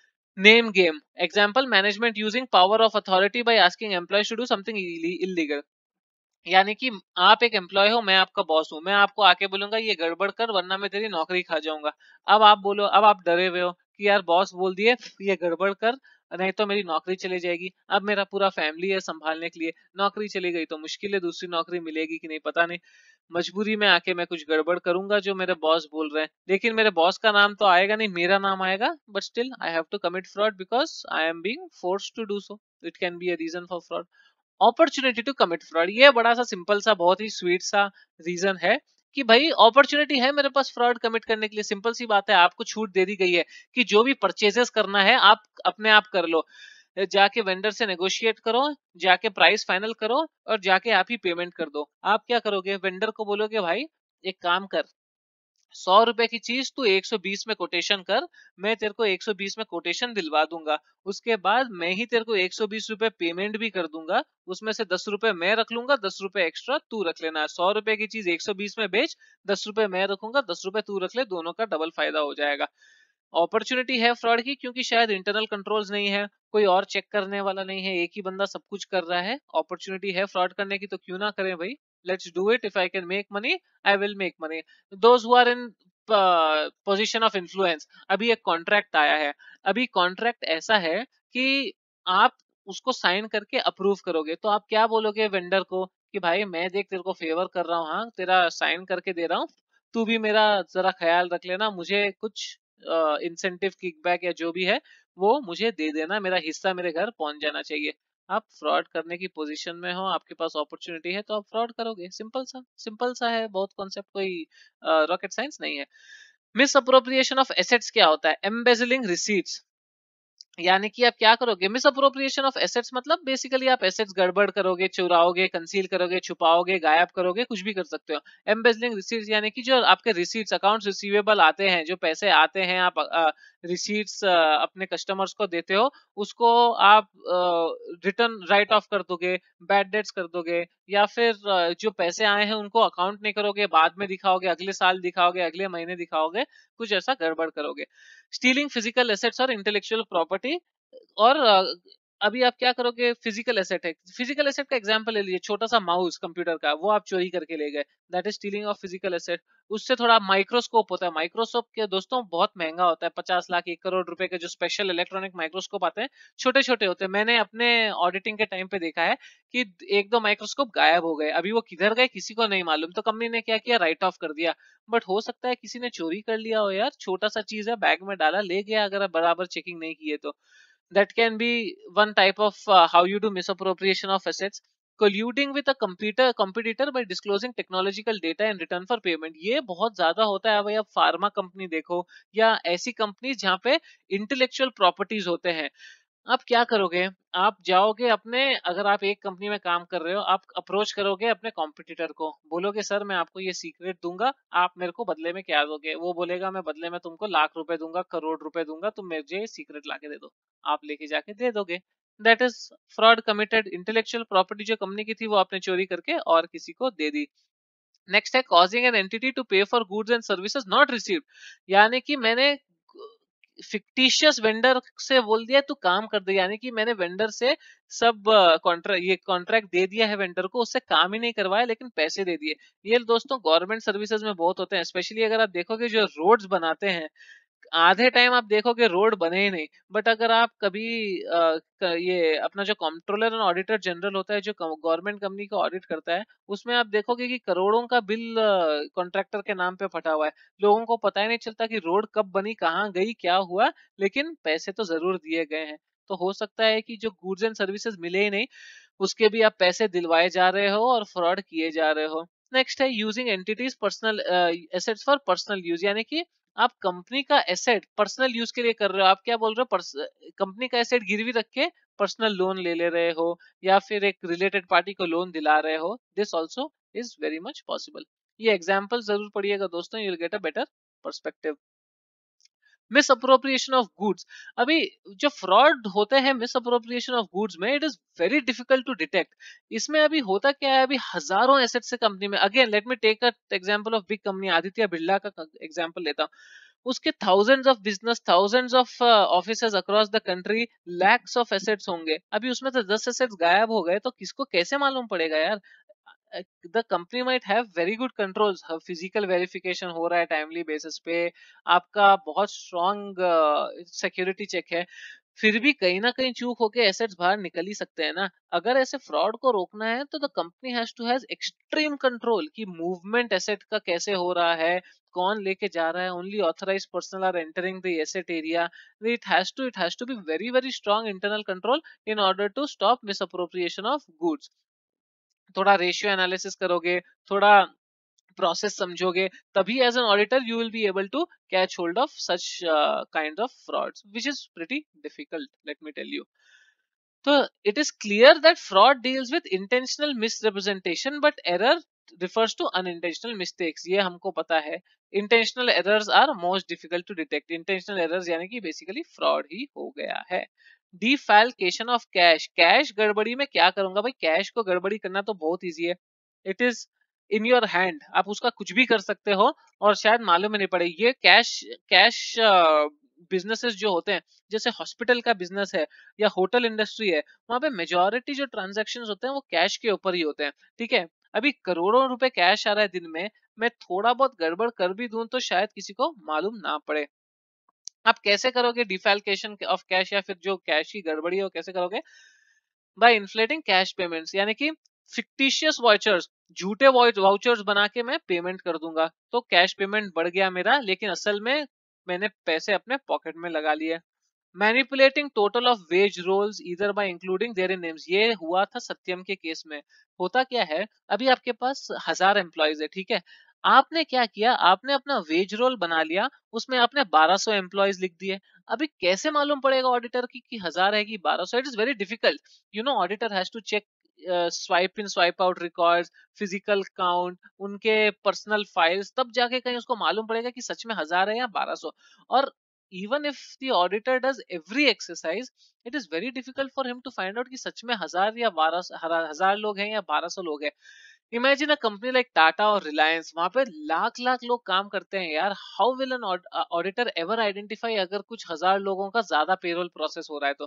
Name game example, management using power of authority by asking employees to do something illegal. यानी कि आप एक एम्प्लॉय हो, मैं आपका बॉस हूं, मैं आपको आके बोलूंगा ये गड़बड़ कर वरना मैं तेरी नौकरी खा जाऊंगा। अब आप बोलो, अब आप डरे हुए हो कि यार बॉस बोल दिए ये गड़बड़ कर, नहीं तो मेरी नौकरी चली जाएगी। अब मेरा पूरा फैमिली है संभालने के लिए, नौकरी चली गई तो मुश्किल है दूसरी नौकरी मिलेगी कि नहीं पता नहीं। मजबूरी में आके मैं कुछ गड़बड़ करूंगा जो मेरे बॉस बोल रहे हैं, लेकिन मेरे बॉस का नाम तो आएगा नहीं, मेरा नाम आएगा, but still I have to commit fraud because I am being forced to do so. It can be a reason for fraud. Opportunity to commit fraud, ये बड़ा सा सिंपल सा बहुत ही स्वीट सा रीजन है कि भाई अपॉर्चुनिटी है मेरे पास फ्रॉड कमिट करने के लिए। सिंपल सी बात है, आपको छूट दे दी गई है कि जो भी परचेजेस करना है आप अपने आप कर लो, जाके वेंडर से नेगोशिएट करो, जाके प्राइस फाइनल करो और जाके आप ही पेमेंट कर दो। आप क्या करोगे, वेंडर को बोलोगे भाई एक काम कर, सौ रुपए की चीज तू एक सौ बीस में कोटेशन कर, मैं तेरे को एक सौ बीस में कोटेशन दिलवा दूंगा, उसके बाद मैं ही तेरे को एक सौ बीस रुपए पेमेंट भी कर दूंगा, उसमें से दस रुपए मैं रख लूंगा, दस रुपए एक्स्ट्रा तू रख लेना। सौ रुपए की चीज एक सौ बीस में बेच, दस रुपए मैं रखूंगा, दस रुपए तू रख ले, दोनों का डबल फायदा हो जाएगा। अपॉर्चुनिटी है फ्रॉड की क्योंकि शायद इंटरनल कंट्रोल्स नहीं है, कोई और चेक करने वाला नहीं है, एक ही बंदा सब कुछ कर रहा है। अपॉर्चुनिटी है फ्रॉड करने की तो क्यों ना करें भाई, let's do it. If I can make money I will make money. Those who are in position of influence, अभी एक कॉन्ट्रैक्ट आया है, अभी कॉन्ट्रैक्ट ऐसा है कि आप उसको साइन करके अप्रूव करोगे, तो आप क्या बोलोगे वेंडर को कि भाई मैं देख तेरे को फेवर कर रहा हूँ, हाँ तेरा साइन करके दे रहा हूँ, तू भी मेरा जरा ख्याल रख लेना, मुझे कुछ इंसेंटिव किकबैक या जो भी है वो मुझे दे देना, मेरा हिस्सा मेरे घर पहुंच जाना चाहिए। आप फ्रॉड करने की पोजीशन में हो, आपके पास अपॉर्चुनिटी है तो आप फ्रॉड करोगे। सिंपल सा सिंपल सा है बहुत कॉन्सेप्ट, कोई रॉकेट साइंस नहीं है। मिस अप्रोप्रिएशन ऑफ एसेट्स क्या होता है, एम्बेजलिंग रिसीट्स। यानी कि आप क्या करोगे, मिस अप्रोप्रिएशन ऑफ एसेट्स मतलब बेसिकली आप एसेट्स गड़बड़ करोगे, चुराओगे, कंसील करोगे, छुपाओगे, गायब करोगे, कुछ भी कर सकते हो। एम्बेजलिंग रिसीट्स यानी कि जो आपके रिसीट्स, अकाउंट्स रिसीवेबल आते हैं, जो पैसे आते हैं, आप रिसीट्स अपने कस्टमर्स को देते हो, उसको आप रिटर्न राइट ऑफ कर दोगे, बैड डेट्स कर दोगे, या फिर uh, जो पैसे आए हैं उनको अकाउंट नहीं करोगे, बाद में दिखाओगे, अगले साल दिखाओगे, अगले महीने दिखाओगे, कुछ ऐसा गड़बड़ करोगे। स्टीलिंग फिजिकल एसेट्स और इंटेलेक्चुअल प्रॉपर्टी। और अभी आप क्या करोगे, फिजिकल एसेट है, फिजिकल एसेट का एग्जांपल ले लीजिए, छोटा सा माउस कंप्यूटर का, वो आप चोरी करके ले गए, that is stealing of physical asset. उससे थोड़ा माइक्रोस्कोप होता है, माइक्रोस्कोप के दोस्तों बहुत महंगा होता है, पचास लाख एक करोड़ रुपए के जो स्पेशल इलेक्ट्रॉनिक माइक्रोस्कोप आते हैं, छोटे छोटे होते हैं। मैंने अपने ऑडिटिंग के टाइम पे देखा है कि एक दो माइक्रोस्कोप गायब हो गए, अभी वो किधर गए किसी को नहीं मालूम, तो कंपनी ने क्या किया, राइट ऑफ कर दिया। बट हो सकता है किसी ने चोरी कर लिया हो यार, छोटा सा चीज है, बैग में डाला ले गया, अगर आप बराबर चेकिंग नहीं किए तो। That can be one type of uh, how you do misappropriation of assets. Colluding with a computer competitor by disclosing technological data in return for payment, ये बहुत ज्यादा होता है भाई। आप फार्मा कंपनी देखो या ऐसी कंपनी जहाँ पे इंटेलेक्चुअल प्रॉपर्टीज होते हैं, आप क्या करोगे, आप जाओगे अपने, अगर आप एक कंपनी में काम कर रहे हो, आप अप्रोच करोगे अपने कॉम्पिटिटर को, बोलोगे सर मैं आपको ये सीक्रेट दूंगा, आप मेरे को बदले में क्या दोगे, वो बोलेगा मैं बदले में तुमको लाख रुपए दूंगा, करोड़ रुपए दूंगा, तुम मुझे सीक्रेट लाके दे दो, आप लेके जाके दे दोगे। That is fraud committed. Intellectual property जो कंपनी की थी वो आपने चोरी करके और किसी को दे दी। नेक्स्ट है causing an entity to pay for goods and services not received, यानी कि मैंने फिक्टिशियस वेंडर से बोल दिया तू काम कर दे, यानी कि मैंने वेंडर से सब कॉन्ट्रैक्ट ये कॉन्ट्रैक्ट दे दिया है वेंडर को, उससे काम ही नहीं करवाया लेकिन पैसे दे दिए। ये दोस्तों गवर्नमेंट सर्विसेज में बहुत होते हैं, स्पेशली अगर आप देखोगे जो रोड्स बनाते हैं, आधे टाइम आप देखोगे रोड बने ही नहीं, बट अगर आप कभी आ, ये अपना जो कंट्रोलर एंड ऑडिटर जनरल होता है जो गवर्नमेंट कंपनी का ऑडिट करता है, उसमें आप देखोगे कि करोड़ों का बिल कॉन्ट्रैक्टर के नाम पे फटा हुआ है। लोगों को पता ही नहीं चलता कि रोड कब बनी, कहाँ गई, क्या हुआ, लेकिन पैसे तो जरूर दिए गए हैं। तो हो सकता है कि जो गुड्स एंड सर्विसेज मिले ही नहीं, उसके भी आप पैसे दिलवाए जा रहे हो और फ्रॉड किए जा रहे हो। नेक्स्ट है using entity's personal assets for personal use, यानी कि आप कंपनी का एसेट पर्सनल यूज के लिए कर रहे हो। आप क्या बोल रहे हो, कंपनी का एसेट गिरवी रख के पर्सनल लोन ले ले रहे हो या फिर एक रिलेटेड पार्टी को लोन दिला रहे हो। This also is very much possible. ये एग्जाम्पल जरूर पढ़िएगा दोस्तों, you will get a better perspective. Misappropriation of goods, अभी जो फ्रॉड होते हैं मिस अप्रोप्रिएशन ऑफ गुड्स में, it is very difficult to detect. इसमें अभी होता क्या है, अभी हजारों एसेट्स से कंपनी में, again let me take a example of big company Aditya Birla का एग्जांपल लेता हूं। उसके thousands of business, thousands of offices across the country, lakhs of assets होंगे। अभी उसमें तो दस एसेट्स गायब हो गए तो किसको कैसे मालूम पड़ेगा यार। The company might have very good controls, physical verification हो रहा है टाइमली बेसिस पे, आपका बहुत स्ट्रॉन्ग सिक्योरिटी चेक है, फिर भी कहीं ना कहीं चूक होके एसेट्स बाहर निकल ही सकते हैं ना। अगर ऐसे फ्रॉड को रोकना है तो the company has to has extreme control कि मूवमेंट एसेट का कैसे हो रहा है, कौन लेके जा रहा है, only authorised personal are entering the asset area. It has to it has to be very very strong internal control in order to stop misappropriation of goods. थोड़ा रेशियो एनालिसिस करोगे, थोड़ा प्रोसेस समझोगे, तभी as an auditor you will be able to catch hold of such kind of frauds, which is pretty difficult, let me tell you. तो it is clear that fraud deals with intentional misrepresentation but error refers to unintentional mistakes, ये हमको पता है। Intentional errors are most difficult to detect, intentional errors यानी कि basically fraud ही हो गया है। डिफैल्केशन ऑफ कैश, कैश गड़बड़ी में क्या करूंगा भाई, कैश को गड़बड़ी करना तो बहुत इजी है, it is in your hand, आप उसका कुछ भी कर सकते हो और शायद मालूम ही नहीं पड़े। ये कैश कैश बिजनेसेस जो होते हैं, जैसे हॉस्पिटल का बिजनेस है या होटल इंडस्ट्री है, वहां पे मेजॉरिटी जो ट्रांजैक्शंस होते हैं वो कैश के ऊपर ही होते हैं, ठीक है। अभी करोड़ों रुपए कैश आ रहा है दिन में, मैं थोड़ा बहुत गड़बड़ कर भी दूं तो शायद किसी को मालूम ना पड़े। आप कैसे करोगे डिफैल्केशन ऑफ कैश या फिर जो कैश की गड़बड़ी है वो कैसे करोगे, बाय इन्फ्लेटिंग कैश पेमेंट्स, यानी कि फिक्टिशियस वाउचर्स, झूठे वाउचर्स बना के मैं पेमेंट कर दूंगा, तो कैश पेमेंट बढ़ गया मेरा लेकिन असल में मैंने पैसे अपने पॉकेट में लगा लिए। Manipulating total of wage rolls either by including therein names, ये हुआ था सत्यम के केस में। होता क्या है, अभी आपके पास हजार एम्प्लॉयज है, ठीक है, आपने क्या किया, आपने अपना वेज रोल बना लिया, उसमें आपने बारह सौ एम्प्लॉयज लिख दिए। अभी कैसे मालूम पड़ेगा ऑडिटर की कि हजार है कि बारह सौ, it is very difficult, you know auditor has to check swipe in swipe out records, physical count, उनके पर्सनल फाइल्स, तब जाके कहीं उसको मालूम पड़ेगा कि सच में हजार है या बारह सौ। और even if the auditor does every exercise, it is very difficult for him to find out कि सच में हजार या बारह हजार लोग हैं या बारह सौ लोग हैं। Imagine a company like Tata और रिलायंस, वहां पे लाख लाख लोग काम करते हैं यार, how will an auditor ever identify अगर कुछ हजार लोगों का ज्यादा पेरोल प्रोसेस हो रहा है तो।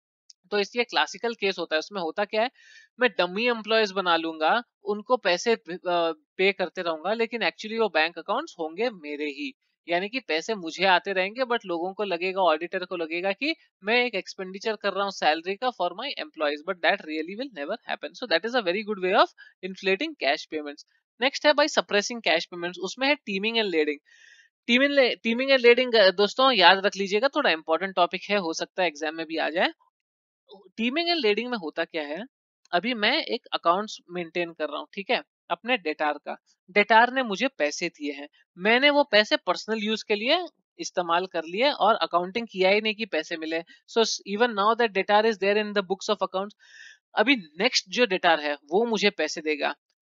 तो इसलिए क्लासिकल केस होता है, उसमें होता क्या है, मैं डमी एम्प्लॉयज बना लूंगा, उनको पैसे पे करते रहूंगा, लेकिन एक्चुअली वो बैंक अकाउंट्स होंगे मेरे ही, यानी कि पैसे मुझे आते रहेंगे बट लोगों को लगेगा, ऑडिटर को लगेगा कि मैं एक एक्सपेंडिचर कर रहा हूँ सैलरी का for my employees, but that really will never happen. So that is a very good way of inflating cash payments. Next है बाय सप्रेसिंग कैश पेमेंट्स, उसमें है teeming and lading. Teeming teeming and lading दोस्तों याद रख लीजिएगा, थोड़ा important topic है, हो सकता है एग्जाम में भी आ जाए। टीमिंग एंड लीडिंग में होता क्या है, अभी मैं एक अकाउंट्स मेंटेन कर रहा हूँ, ठीक है, अपने डेटार का, डेटार ने मुझे पैसे दिए हैं, मैंने वो पैसे पर्सनल यूज के लिए इस्तेमाल कर लिए और अकाउंटिंग किया ही नहीं कि पैसे मिले। So even now that debtor is there in the books of accounts. अभी नेक्स्ट जो डेटार है वो मुझे पैसे देगा।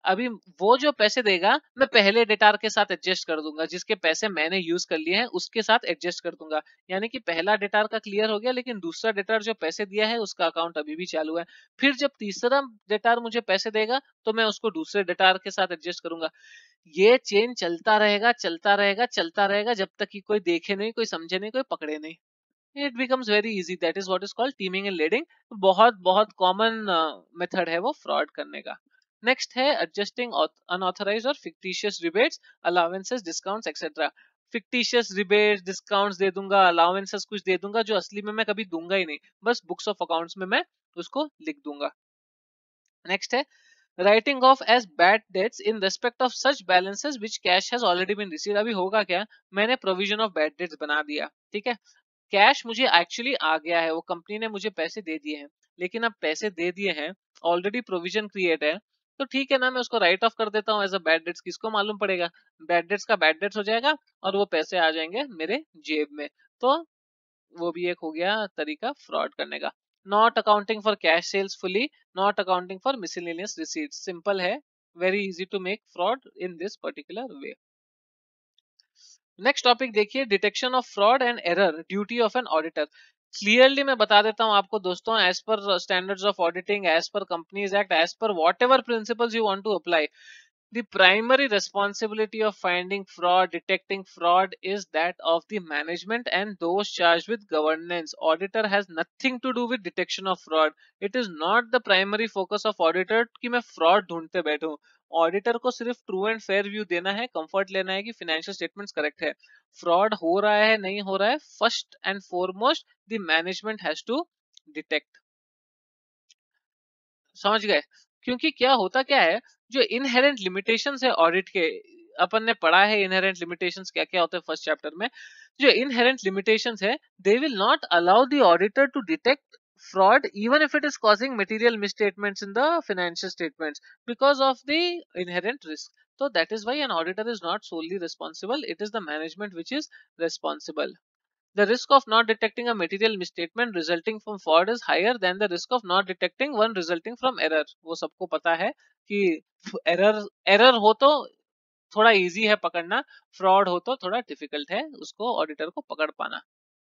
अभी वो जो पैसे देगा मैं पहले डेटार के साथ एडजस्ट कर दूंगा, जिसके पैसे मैंने यूज कर लिए हैं उसके साथ एडजस्ट कर दूंगा। यानी कि पहला डेटार का क्लियर हो गया, लेकिन दूसरा डेटार जो पैसे दिया है उसका अकाउंट अभी भी चालू है। फिर जब तीसरा डेटार मुझे पैसे देगा तो मैं उसको दूसरे डेटार के साथ एडजस्ट करूंगा। ये चेन चलता रहेगा चलता रहेगा चलता रहेगा जब तक कि कोई देखे नहीं, कोई समझे नहीं, कोई पकड़े नहीं। It becomes very easy. That is what is called teeming and lading. बहुत बहुत कॉमन मेथड है वो फ्रॉड करने का। नेक्स्ट है एडजस्टिंग अनऑथराइज्ड और fictitious rebates, allowances, discounts etcetera. Fictitious rebates, discounts दे दूंगा, अलाउंसेस कुछ दे दूंगा जो असली में मैं कभी दूंगा ही नहीं, बस बुक्स ऑफ अकाउंट्स में मैं उसको लिख दूंगा। नेक्स्ट है writing off as bad debts in respect of such balances which cash has already been received. अभी होगा क्या, मैंने प्रोविजन ऑफ बैड डेट्स बना दिया, ठीक है, कैश मुझे एक्चुअली आ गया है, वो कंपनी ने मुझे पैसे दे दिए हैं, लेकिन अब पैसे दे दिए हैं, ऑलरेडी प्रोविजन क्रिएट है, तो ठीक है ना, मैं उसको राइट ऑफ कर देता हूँ एज अ बैड डेट्स। किसको मालूम पड़ेगा, बैड डेट्स का बैड डेट्स हो जाएगा और वो पैसे आ जाएंगे मेरे जेब में। तो वो भी एक हो गया तरीका फ्रॉड करने का। Not accounting for cash sales fully, not accounting for miscellaneous receipts. Simple है, very easy to make fraud in this particular way. Next topic देखिए, detection of fraud and error, duty of an auditor. Clearly मैं बता देता हूं आपको दोस्तों, as per standards of auditing, as per companies act, as per whatever principles you want to apply, the primary responsibility of finding fraud, detecting fraud is that of the management and those charged with governance. Auditor has nothing to do with detection of fraud. It is not the primary focus of auditor कि मैं fraud ढूंढते बैठूं। Auditor को सिर्फ true and fair view देना है, comfort लेना है कि फाइनेंशियल स्टेटमेंट्स करेक्ट है। फ्रॉड हो रहा है नहीं हो रहा है, first and foremost the management has to detect. समझ गए? क्योंकि क्या होता क्या है, जो इनहेरेंट लिमिटेशंस है ऑडिट के, अपन ने पढ़ा है इनहेरेंट लिमिटेशंस क्या क्या होते हैं फर्स्ट चैप्टर में। जो इनहेरेंट लिमिटेशंस है, they will not allow the auditor to detect fraud even if it is causing material misstatements in the financial statements because of the inherent risk. So that is why an auditor is not solely responsible, it is the management which is responsible. The risk of not detecting a material misstatement resulting from fraud is higher than the risk of not detecting one resulting from error. वो सबको पता है कि error error हो तो थोड़ा easy है पकड़ना, फ्रॉड हो तो थोड़ा डिफिकल्ट है उसको ऑडिटर को पकड़ पाना।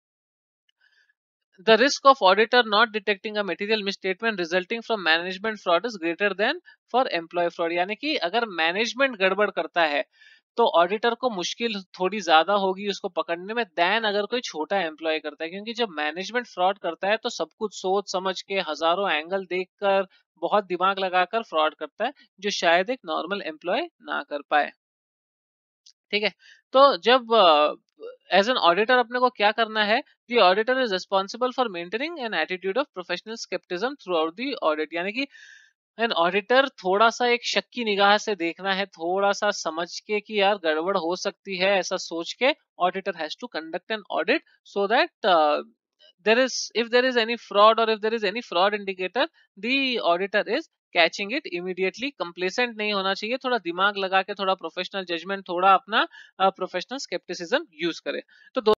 The risk of auditor not detecting a material misstatement resulting from management fraud is greater than for employee fraud. यानी कि अगर मैनेजमेंट गड़बड़ करता है तो ऑडिटर को मुश्किल थोड़ी ज्यादा होगी उसको पकड़ने में, देन अगर कोई छोटा एम्प्लॉय करता है। क्योंकि जब मैनेजमेंट फ्रॉड करता है तो सब कुछ सोच समझ के, हजारों एंगल देखकर, बहुत दिमाग लगाकर फ्रॉड करता है, जो शायद एक नॉर्मल एम्प्लॉय ना कर पाए। ठीक है, तो जब एज एन ऑडिटर अपने को क्या करना है, the auditor is responsible for maintaining an attitude of professional scepticism throughout the audit. यानी कि एन ऑडिटर थोड़ा सा एक शक की निगाह से देखना है, थोड़ा सा समझ के कि यार गड़बड़ हो सकती है, ऐसा सोच के auditor has to conduct an audit so that there is if there is any fraud or if there is any fraud indicator, the auditor is catching it immediately. Complacent नहीं होना चाहिए, थोड़ा दिमाग लगा के, थोड़ा प्रोफेशनल जजमेंट, थोड़ा अपना प्रोफेशनल स्केप्टिसिज्म यूज करे। तो दो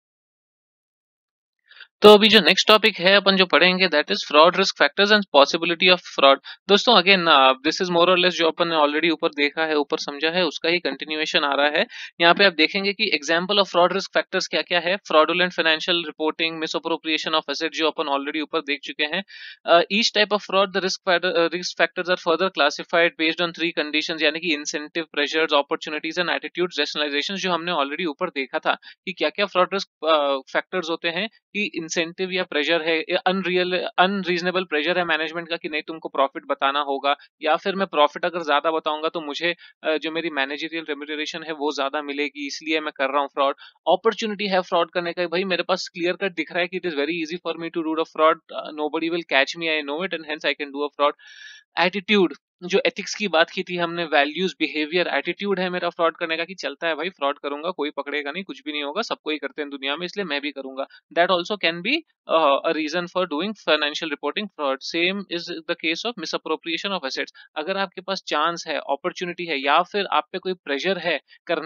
तो अभी जो नेक्स्ट टॉपिक है अपन जो पढ़ेंगे that is fraud risk factors and possibility of fraud. दोस्तों अगेन दिस इज मोर और लेस जो अपन ने ऑलरेडी ऊपर देखा है, ऊपर समझा है, उसका ही कंटिन्यूएशन आ रहा है। यहाँ पे आप देखेंगे कि example of fraud risk factors क्या क्या है। Fraudulent financial reporting, misappropriation of asset जो अपन ऑलरेडी ऊपर देख चुके हैं। Each type of fraud the risk risk factors are further classified based on three conditions, यानी कि incentive, pressures, opportunities and attitudes, rationalisation, जो हमने ऑलरेडी ऊपर देखा था कि क्या क्या फ्रॉड रिस्क फैक्टर्स होते हैं। कि इंसेंटिव या प्रेशर है, अनरियल अनरीजनेबल प्रेशर है मैनेजमेंट का कि नहीं तुमको प्रॉफिट बताना होगा, या फिर मैं प्रॉफिट अगर ज्यादा बताऊंगा तो मुझे जो मेरी मैनेजरियल रेम्यूनरेशन है वो ज्यादा मिलेगी, इसलिए मैं कर रहा हूँ फ्रॉड। अपॉर्चुनिटी है फ्रॉड करने का, भाई मेरे पास क्लियर कट दिख रहा है कि it is very easy for me to do a fraud, nobody will catch me, I know it and hence I can do a fraud. Attitude, जो एथिक्स की बात की थी हमने, वैल्यूज, बिहेवियर, एटीट्यूड है मेरा फ्रॉड करने का कि चलता है भाई फ्रॉड करूंगा, कोई पकड़ेगा नहीं, कुछ भी नहीं होगा, सबको ही करते हैं दुनिया में, इसलिए मैं भी करूंगा। That also can be a reason for doing financial reporting fraud. Same is the case of misappropriation of assets. अगर आपके पास चांस है, अपॉर्चुनिटी है, या फिर आप पे कोई प्रेशर है करने का,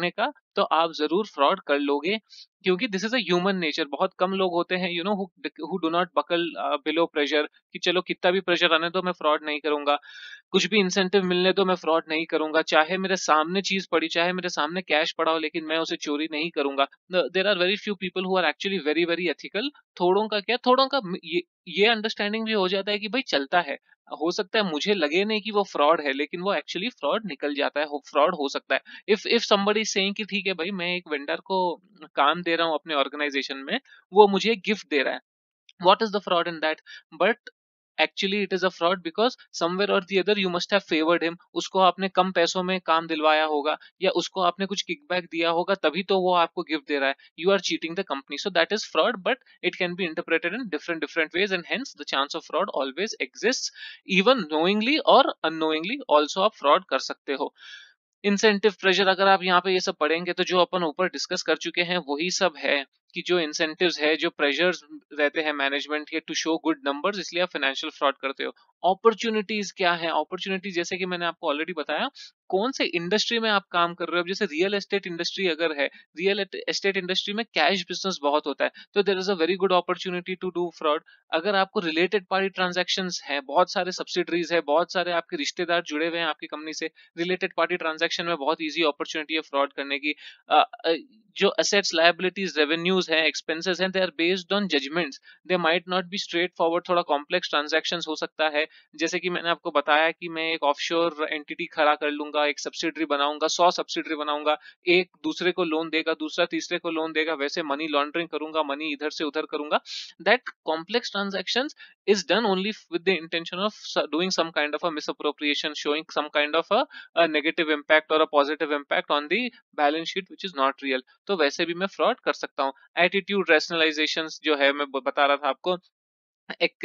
तो आप जरूर फ्रॉड कर लोगे, क्योंकि this is a human nature. बहुत कम लोग होते हैं you know who do not buckle below pressure, कि चलो कितना भी प्रेशर आने दो मैं फ्रॉड नहीं करूंगा, कुछ भी इंसेंटिव मिलने दो मैं फ्रॉड नहीं करूंगा, चाहे मेरे सामने चीज पड़ी, चाहे मेरे सामने कैश पड़ा हो, लेकिन मैं उसे चोरी नहीं करूंगा। There are very few people who are actually very very ethical. थोड़ों का क्या, थोड़ों का ये ये अंडरस्टैंडिंग भी हो जाता है कि भाई चलता है, हो सकता है मुझे लगे नहीं कि वो फ्रॉड है, लेकिन वो एक्चुअली फ्रॉड निकल जाता है, फ्रॉड हो सकता है। इफ इफ समबडी सेइंग कि ठीक है भाई मैं एक वेंडर को काम दे रहा हूँ अपने ऑर्गेनाइजेशन में, वो मुझे गिफ्ट दे रहा है, what is the fraud in that? But actually it is a fraud because somewhere or the other you must have favored him, उसको आपने कम पैसों में काम दिलवाया होगा, या उसको आपने कुछ किकबैक दिया होगा, तभी तो वो आपको गिफ्ट दे रहा है। You are cheating the company, so that is fraud, but it can be interpreted in different different ways, and hence the chance of fraud always exists, even knowingly or unknowingly also आप fraud कर सकते हो। Incentive pressure, अगर आप यहाँ पे ये सब पढ़ेंगे तो जो अपन ऊपर डिस्कस कर चुके हैं वही सब है, कि जो इंसेंटिव्स है, जो प्रेशर्स रहते हैं मैनेजमेंट के टू शो गुड नंबर्स, इसलिए आप फाइनेंशियल फ्रॉड करते हो। अपॉर्चुनिटीज क्या है? अपॉर्चुनिटी जैसे कि मैंने आपको ऑलरेडी बताया, कौन से इंडस्ट्री में आप काम कर रहे हो। जैसे रियल एस्टेट इंडस्ट्री अगर है, रियल एस्टेट इंडस्ट्री में कैश बिजनेस बहुत होता है, तो there is a very good opportunity to do fraud. अगर आपको रिलेटेड पार्टी ट्रांजैक्शंस है, बहुत सारे सब्सिडरीज है, बहुत सारे आपके रिश्तेदार जुड़े हुए हैं आपकी कंपनी से, रिलेटेड पार्टी ट्रांजैक्शन में बहुत इजी अपॉर्चुनिटी है फ्रॉड करने की। अ, अ, जो असेट्स, लायबिलिटीज, रेवेन्यूज हैं, एक्सपेंसेस हैं, they are based on judgments, they might not be straightforward, थोड़ा कॉम्प्लेक्स ट्रांजैक्शंस हो सकता है। जैसे कि मैंने आपको बताया कि मैं एक ऑफशोर एंटिटी खड़ा कर लूंगा, एक सब्सिडरी बनाऊंगा, सौ सब्सिडरी बनाऊंगा, एक दूसरे को लोन देगा, दूसरा तीसरे को लोन देगा, वैसे मनी लॉन्ड्रिंग करूंगा, मनी इधर से उधर करूंगा। That complex transactions is done only with the intention of doing some kind of a misappropriation, showing some kind of a, a negative impact or a positive impact on the balance sheet which is not real। तो वैसे भी मैं fraud कर सकता हूँ। Attitude rationalisation जो है, मैं बता रहा था आपको, एक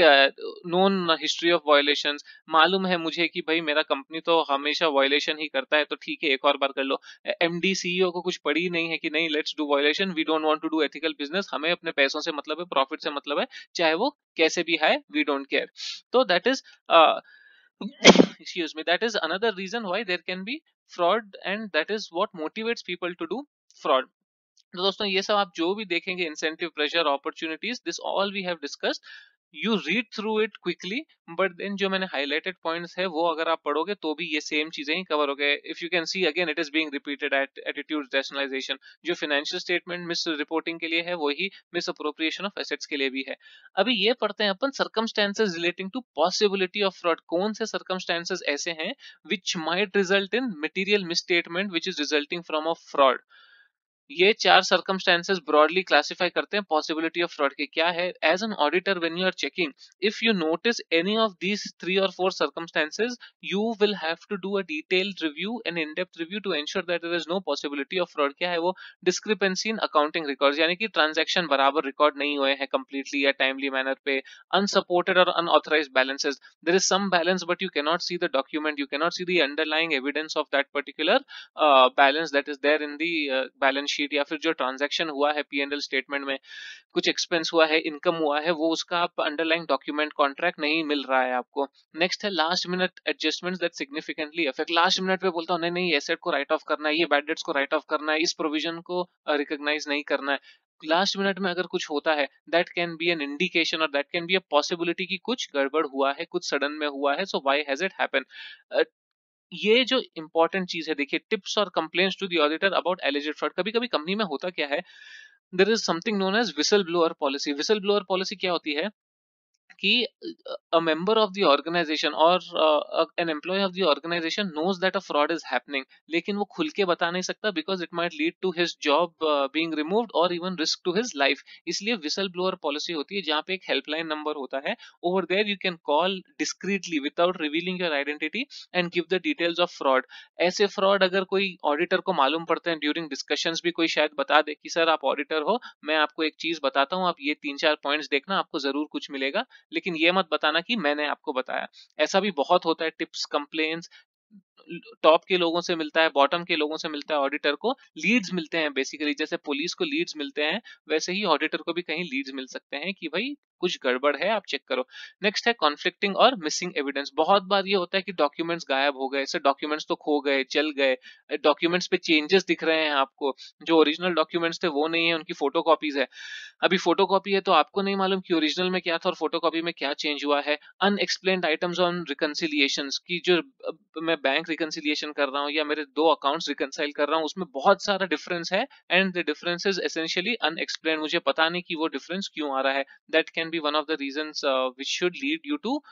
नोन हिस्ट्री ऑफ वायलेशंस, मालूम है मुझे कि भाई मेरा कंपनी तो हमेशा वायलेशन ही करता है, तो ठीक है एक और बार कर लो। एमडी सीईओ को कुछ पड़ी नहीं है कि नहीं let's do violation, we don't want to do ethical business, हमें अपने पैसों से मतलब है, प्रॉफिट से मतलब है, चाहे वो कैसे भी है, वी डोंट केयर। तो that is excuse me, that is another reason why there can be fraud, and that is what motivates people to do fraud। तो दोस्तों ये सब आप जो भी देखेंगे, incentive, pressure, opportunities, this all we have discussed, you read through it quickly, but then जो मैंने हाईलाइटेड पॉइंट्स है वो अगर आप पढ़ोगे तो भी ये सेम चीजें ही कवर हो गए। If you can see again it is being repeated at attitude rationalisation, जो फाइनेंशियल स्टेटमेंट मिस रिपोर्टिंग के लिए है वही मिस अप्रोप्रिएशन ऑफ एसेट्स के लिए भी है। अभी ये पढ़ते हैं अपन circumstances relating to possibility of fraud. कौन से सर्कमस्टेंसेस ऐसे हैं which might result in material misstatement which is resulting from a fraud. ये चार सर्कमस्टेंसेस ब्रॉडली क्लासिफाई करते हैं पॉसिबिलिटी ऑफ फ्रॉड के। क्या है? As an auditor when you are checking, if you notice any of these three और four circumstances, you will have to do a detailed review and in depth review to ensure that there is no possibility of fraud. क्या है वो? Discrepancy in accounting records, यानी कि transaction बराबर record नहीं हुए हैं कंप्लीटली या टाइमली मैनर पे, अनसपोर्टेड और unauthorised balances, there is some balance but you can not see the document, you can not see the underlying evidence of that particular balance that is there in the balance sheet, या फिर जो transaction हुआ है P and L statement में, कुछ expense हुआ है, income हुआ है, वो उसका आप अंडरलाइंग डॉक्यूमेंट, कॉन्ट्रैक्ट नहीं मिल रहा है आपको। नेक्स्ट है last minute adjustments that significantly affect. Last minute पे बोलता हूँ नहीं नहीं एसेट को राइट ऑफ करना है, ये बैड डेट्स को राइट ऑफ करना है, इस प्रोविजन को रिकॉग्नाइज नहीं करना है। लास्ट मिनट में अगर कुछ होता है, that can be an indication और that can be a possibility कि कुछ गड़बड़ हुआ है, कुछ सडन में हुआ है। So why has it happen? ये जो इंपॉर्टेंट चीज है, देखिए, टिप्स और complaints to the auditor about alleged fraud. कभी कभी कंपनी में होता क्या है, there is something known as whistle blower policy. Whistle blower policy क्या होती है कि a member of the organization or uh, an employee of the organization knows that a fraud is happening, लेकिन वो खुल के बता नहीं सकता because it might lead to his job uh, being removed or even risk to his life। इसलिए whistle blower policy होती है जहाँ पे एक हेल्पलाइन नंबर होता है, over there you can call discreetly without revealing your identity and give the details of fraud। ऐसे fraud अगर कोई ऑडिटर को मालूम पड़ते हैं ड्यूरिंग डिस्कशंस भी, कोई शायद बता दे कि सर आप ऑडिटर हो, मैं आपको एक चीज बताता हूँ, आप ये तीन चार पॉइंट्स देखना, आपको जरूर कुछ मिलेगा, लेकिन ये मत बताना कि मैंने आपको बताया। ऐसा भी बहुत होता है। टिप्स, कंप्लेंट्स, टॉप के लोगों से मिलता है, बॉटम के लोगों से मिलता है, ऑडिटर को लीड्स मिलते हैं बेसिकली। जैसे पुलिस को लीड्स मिलते हैं वैसे ही ऑडिटर को भी कहीं लीड्स मिल सकते हैं कि भाई कुछ गड़बड़ है, आप चेक करो। नेक्स्ट है कॉन्फ्लिक्टिंग और मिसिंग एविडेंस। बहुत बार ये होता है कि डॉक्यूमेंट्स गायब हो गए, ऐसे डॉक्यूमेंट्स तो खो गए, जल गए, डॉक्यूमेंट्स पे चेंजेस दिख रहे हैं आपको, जो ओरिजिनल डॉक्यूमेंट्स थे वो नहीं है, उनकी फोटो कॉपीज है। अभी फोटोकॉपी है तो आपको नहीं मालूम कि ओरिजिनल में क्या था और फोटोकॉपी में क्या चेंज हुआ है। अनएक्सप्लेन्ड आइटम्स ऑन रिकंसिलिएशंस की, जो मैं बैंक रिकंसिलिएशन कर रहा हूँ या मेरे दो अकाउंट्स रिकंसाइल कर रहा हूँ उसमें बहुत सारा डिफरेंस है, and the difference is essentially unexplained. मुझे पता नहीं कि वो डिफरेंस क्यों आ रहा है। That can be one of the reasons which should lead you to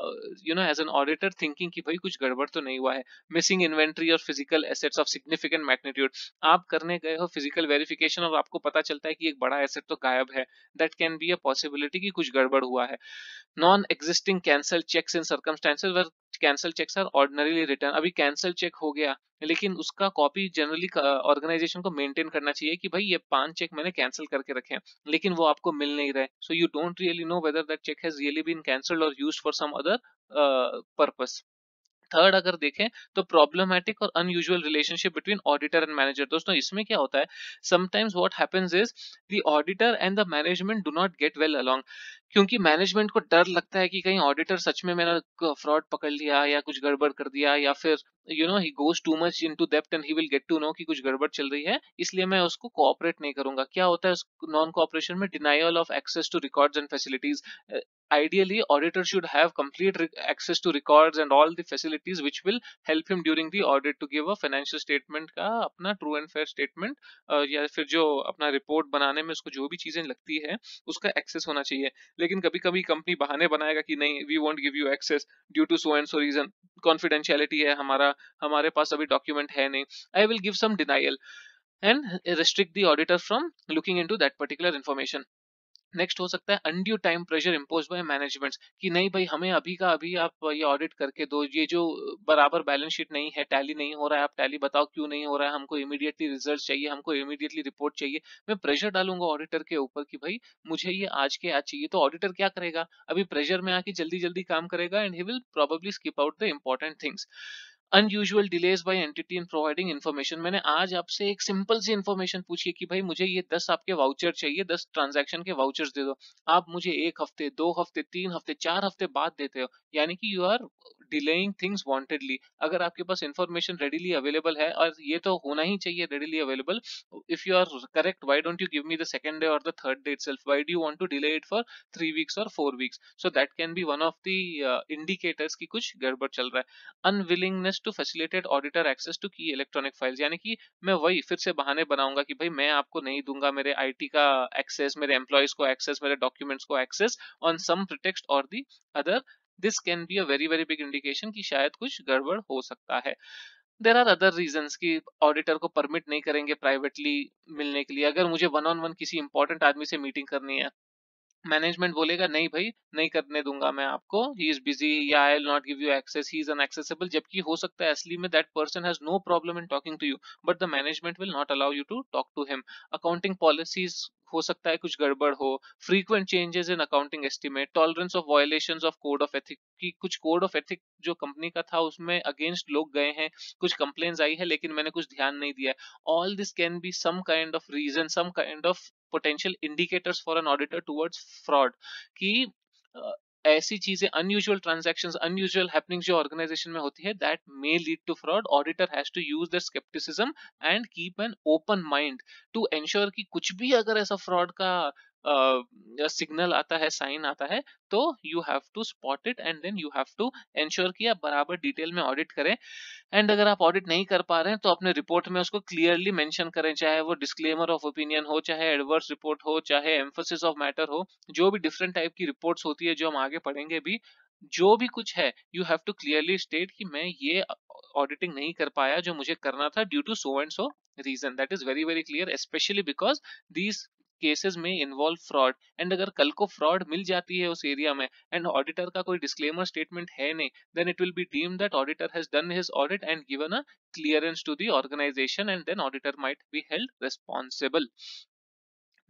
you know as an auditor thinking कि भाई कुछ गड़बड़ तो नहीं हुआ है। मिसिंग इन्वेंट्री और physical assets of significant magnitude. आप करने गए हो फिजिकल वेरिफिकेशन और आपको पता चलता है कि एक बड़ा एसेट तो गायब है, that can be a possibility कि कुछ गड़बड़ हुआ है। Non existing cancel cheques in circumstances where cancel cheques are ordinarily return. अभी कैंसल चेक हो गया लेकिन उसका कॉपी जनरली ऑर्गेनाइजेशन को मेंटेन करना चाहिए कि भाई ये पांच चेक मैंने कैंसिल करके रखे हैं, लेकिन वो आपको मिल नहीं रहे, so you don't really know whether that cheque has really been cancelled और used for some other purpose. Third अगर देखें तो प्रॉब्लमैटिक और unusual relationship between auditor and manager. दोस्तों इसमें क्या होता है, sometimes what happens is the auditor and the management do not get well along, क्योंकि मैनेजमेंट को डर लगता है कि कहीं ऑडिटर सच में मेरा फ्रॉड पकड़ लिया या कुछ गड़बड़ कर दिया, या फिर you know he goes too much into depth and he will get to know कि कुछ गड़बड़ चल रही है, इसलिए मैं उसको कोऑपरेट नहीं करूंगा। क्या होता है नॉन कोऑपरेशन में, denial of access to records and facilities. Ideally, auditor should have complete access to records and all the facilities which will help him during the audit to give a financial statement का अपना true and fair statement, uh, या फिर जो अपना report बनाने में उसको जो भी चीजें लगती है उसका एक्सेस होना चाहिए। लेकिन कभी कभी कंपनी बहाने बनाएगा कि नहीं, we won't give you access due to so and so reason, confidentiality है हमारा, हमारे पास अभी डॉक्यूमेंट है नहीं। I will give some denial and restrict the auditor from looking into that particular information. Next हो सकता है undue time pressure impose by management, कि नहीं भाई हमें अभी का अभी आप ये ऑडिट करके दो, ये जो बराबर बैलेंस शीट नहीं है, टैली नहीं हो रहा है, आप टैली बताओ क्यों नहीं हो रहा है, हमको इमीडिएटली रिजल्ट चाहिए, हमको इमीडिएटली रिपोर्ट चाहिए। मैं प्रेशर डालूंगा ऑडिटर के ऊपर कि भाई मुझे ये आज के आज चाहिए, तो ऑडिटर क्या करेगा, अभी प्रेशर में आके जल्दी जल्दी काम करेगा and he will probably skip out the important things. Unusual delays by entity in providing information. मैंने आज आपसे एक सिंपल सी इन्फॉर्मेशन पूछी है कि भाई मुझे ये दस आपके वाउचर चाहिए, दस ट्रांजैक्शन के वाउचर्स दे दो, आप मुझे एक हफ्ते, दो हफ्ते, तीन हफ्ते, चार हफ्ते बाद देते हो, यानी कि you are delaying things wantedly. अगर आपके पास इंफॉर्मेशन रेडिली अवेलेबल है, और ये तो होना ही चाहिए readily available, if you are correct, why don't you give me the second day और the third day itself, why do you want to delay it for three weeks और four weeks. So that can be one of the indicators की कुछ गड़बड़ चल रहा है। Unwillingness to facilitate auditor access to key electronic files, यानी कि मैं वही फिर से बहाने बनाऊंगा कि भाई मैं आपको नहीं दूंगा मेरे आईटी का एक्सेस, मेरे एम्प्लॉयज को एक्सेस, मेरे डॉक्यूमेंट्स को एक्सेस ऑन सम प्रिटेक्स्ट और the other. This can be a very very big indication कि शायद कुछ गड़बड़ हो सकता है। देर आर अदर रीजंस कि ऑडिटर को परमिट नहीं करेंगे प्राइवेटली मिलने के लिए। अगर मुझे वन ऑन वन किसी इंपॉर्टेंट आदमी से मीटिंग करनी है, मैनेजमेंट बोलेगा नहीं भाई नहीं करने दूंगा मैं आपको, ही इज बिजी, या I will not give you access, he is unaccessible, जबकि हो सकता है असली में that person has no problem in talking to you, but the management will not allow you to talk to him. Accounting policies हो सकता है कुछ गड़बड़ हो, frequent changes in accounting estimate, tolerance of violations of code of ethic, कि कुछ code of ethic जो company का था उसमें अगेंस्ट लोग गए हैं, कुछ कंप्लेन्स आई है लेकिन मैंने कुछ ध्यान नहीं दिया। All this can be some kind of reason, some kind of potential indicators for an auditor towards fraud, कि uh, ऐसी चीजें, अनयूजुअल ट्रांजैक्शंस, अनयूजुअल हैपनिंग्स जो ऑर्गेनाइजेशन में होती है, that may lead to fraud. Auditor has to use that skepticism and keep an open mind to ensure कि कुछ भी अगर ऐसा फ्रॉड का सिग्नल uh, आता है, साइन आता है, तो you have to spot it and then you have to ensure कि आप बराबर डिटेल में ऑडिट करें। एंड अगर आप ऑडिट नहीं कर पा रहे हैं तो अपने रिपोर्ट में उसको क्लियरली मेंशन करें, चाहे वो डिस्क्लेमर ऑफ ओपिनियन हो, चाहे एडवर्स रिपोर्ट हो, चाहे एम्फोसिस ऑफ मैटर हो, जो भी डिफरेंट टाइप की रिपोर्ट्स होती है जो हम आगे पढ़ेंगे भी, जो भी कुछ है you have to clearly state कि मैं ये ऑडिटिंग नहीं कर पाया जो मुझे करना था due to so and so reason. That is very very clear, specially because these cases में इन्वॉल्व फ्रॉड। एंड अगर कल को फ्रॉड मिल जाती है उस एरिया में एंड ऑडिटर का कोई डिस्क्लेमर स्टेटमेंट है नहीं, then it will be deemed that auditor has done his audit and given a clearance to the organization, and then auditor might be held responsible.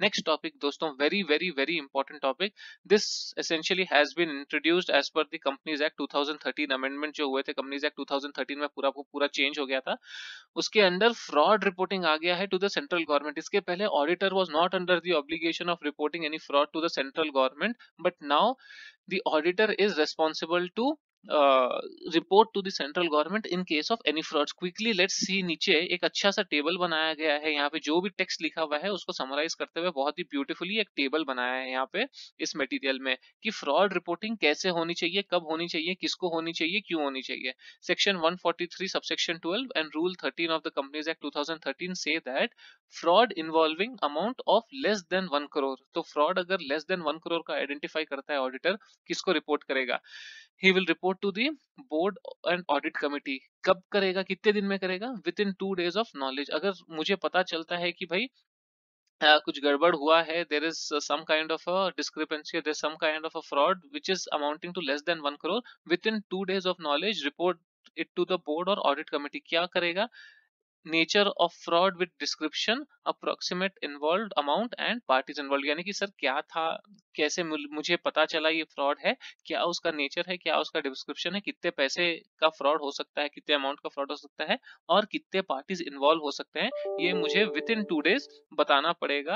Next topic दोस्तों, very very very important topic, this essentially has been introduced as per the companies act two thousand thirteen. Amendment जो हुए थे companies act two thousand thirteen में पूरा पूरा change हो गया था। उसके अंदर फ्रॉड रिपोर्टिंग आ गया है टू द सेंट्रल गवर्नमेंट। इसके पहले auditor was not under the obligation of reporting any fraud to the central government, but now the auditor is responsible to report to the central government in case of any frauds. Quickly let's see, नीचे एक अच्छा सा table बनाया गया है। यहाँ पे जो भी टेक्स्ट लिखा हुआ है उसको समराइज करते हुए बहुत ही ब्यूटीफुली एक टेबल बनाया है यहाँ पे इस मटेरियल में, कि फ्रॉड रिपोर्टिंग कैसे होनी चाहिए, कब होनी चाहिए, किसको होनी चाहिए, क्यों होनी चाहिए। Section one forty three subsection twelve and rule thirteen of the companies act two thousand thirteen से that fraud involving amount of less than one crore. तो फ्रॉड अगर लेस देन वन करोड़ का आइडेंटिफाई करता है ऑडिटर, किसको रिपोर्ट करेगा? He will report to the board and audit committee. कब करेगा, कितने दिन में करेगा? Within two days of knowledge. अगर मुझे पता चलता है कि भाई Uh, कुछ गड़बड़ हुआ है, there is uh, some kind of a discrepancy, there is some kind of a fraud which is amounting to less than one crore, within two days of knowledge report it to the board or audit committee। क्या करेगा? Nature of fraud with description, approximate involve amount and parties involve. यानी कि sir क्या था, कैसे मुझे पता चला ये फ्रॉड है, क्या उसका नेचर है, क्या उसका डिस्क्रिप्शन है, कितने पैसे का फ्रॉड हो सकता है, कितने अमाउंट का फ्रॉड हो सकता है, और कितने पार्टीज इन्वॉल्व हो सकते हैं, ये मुझे विद इन टू डेज बताना पड़ेगा।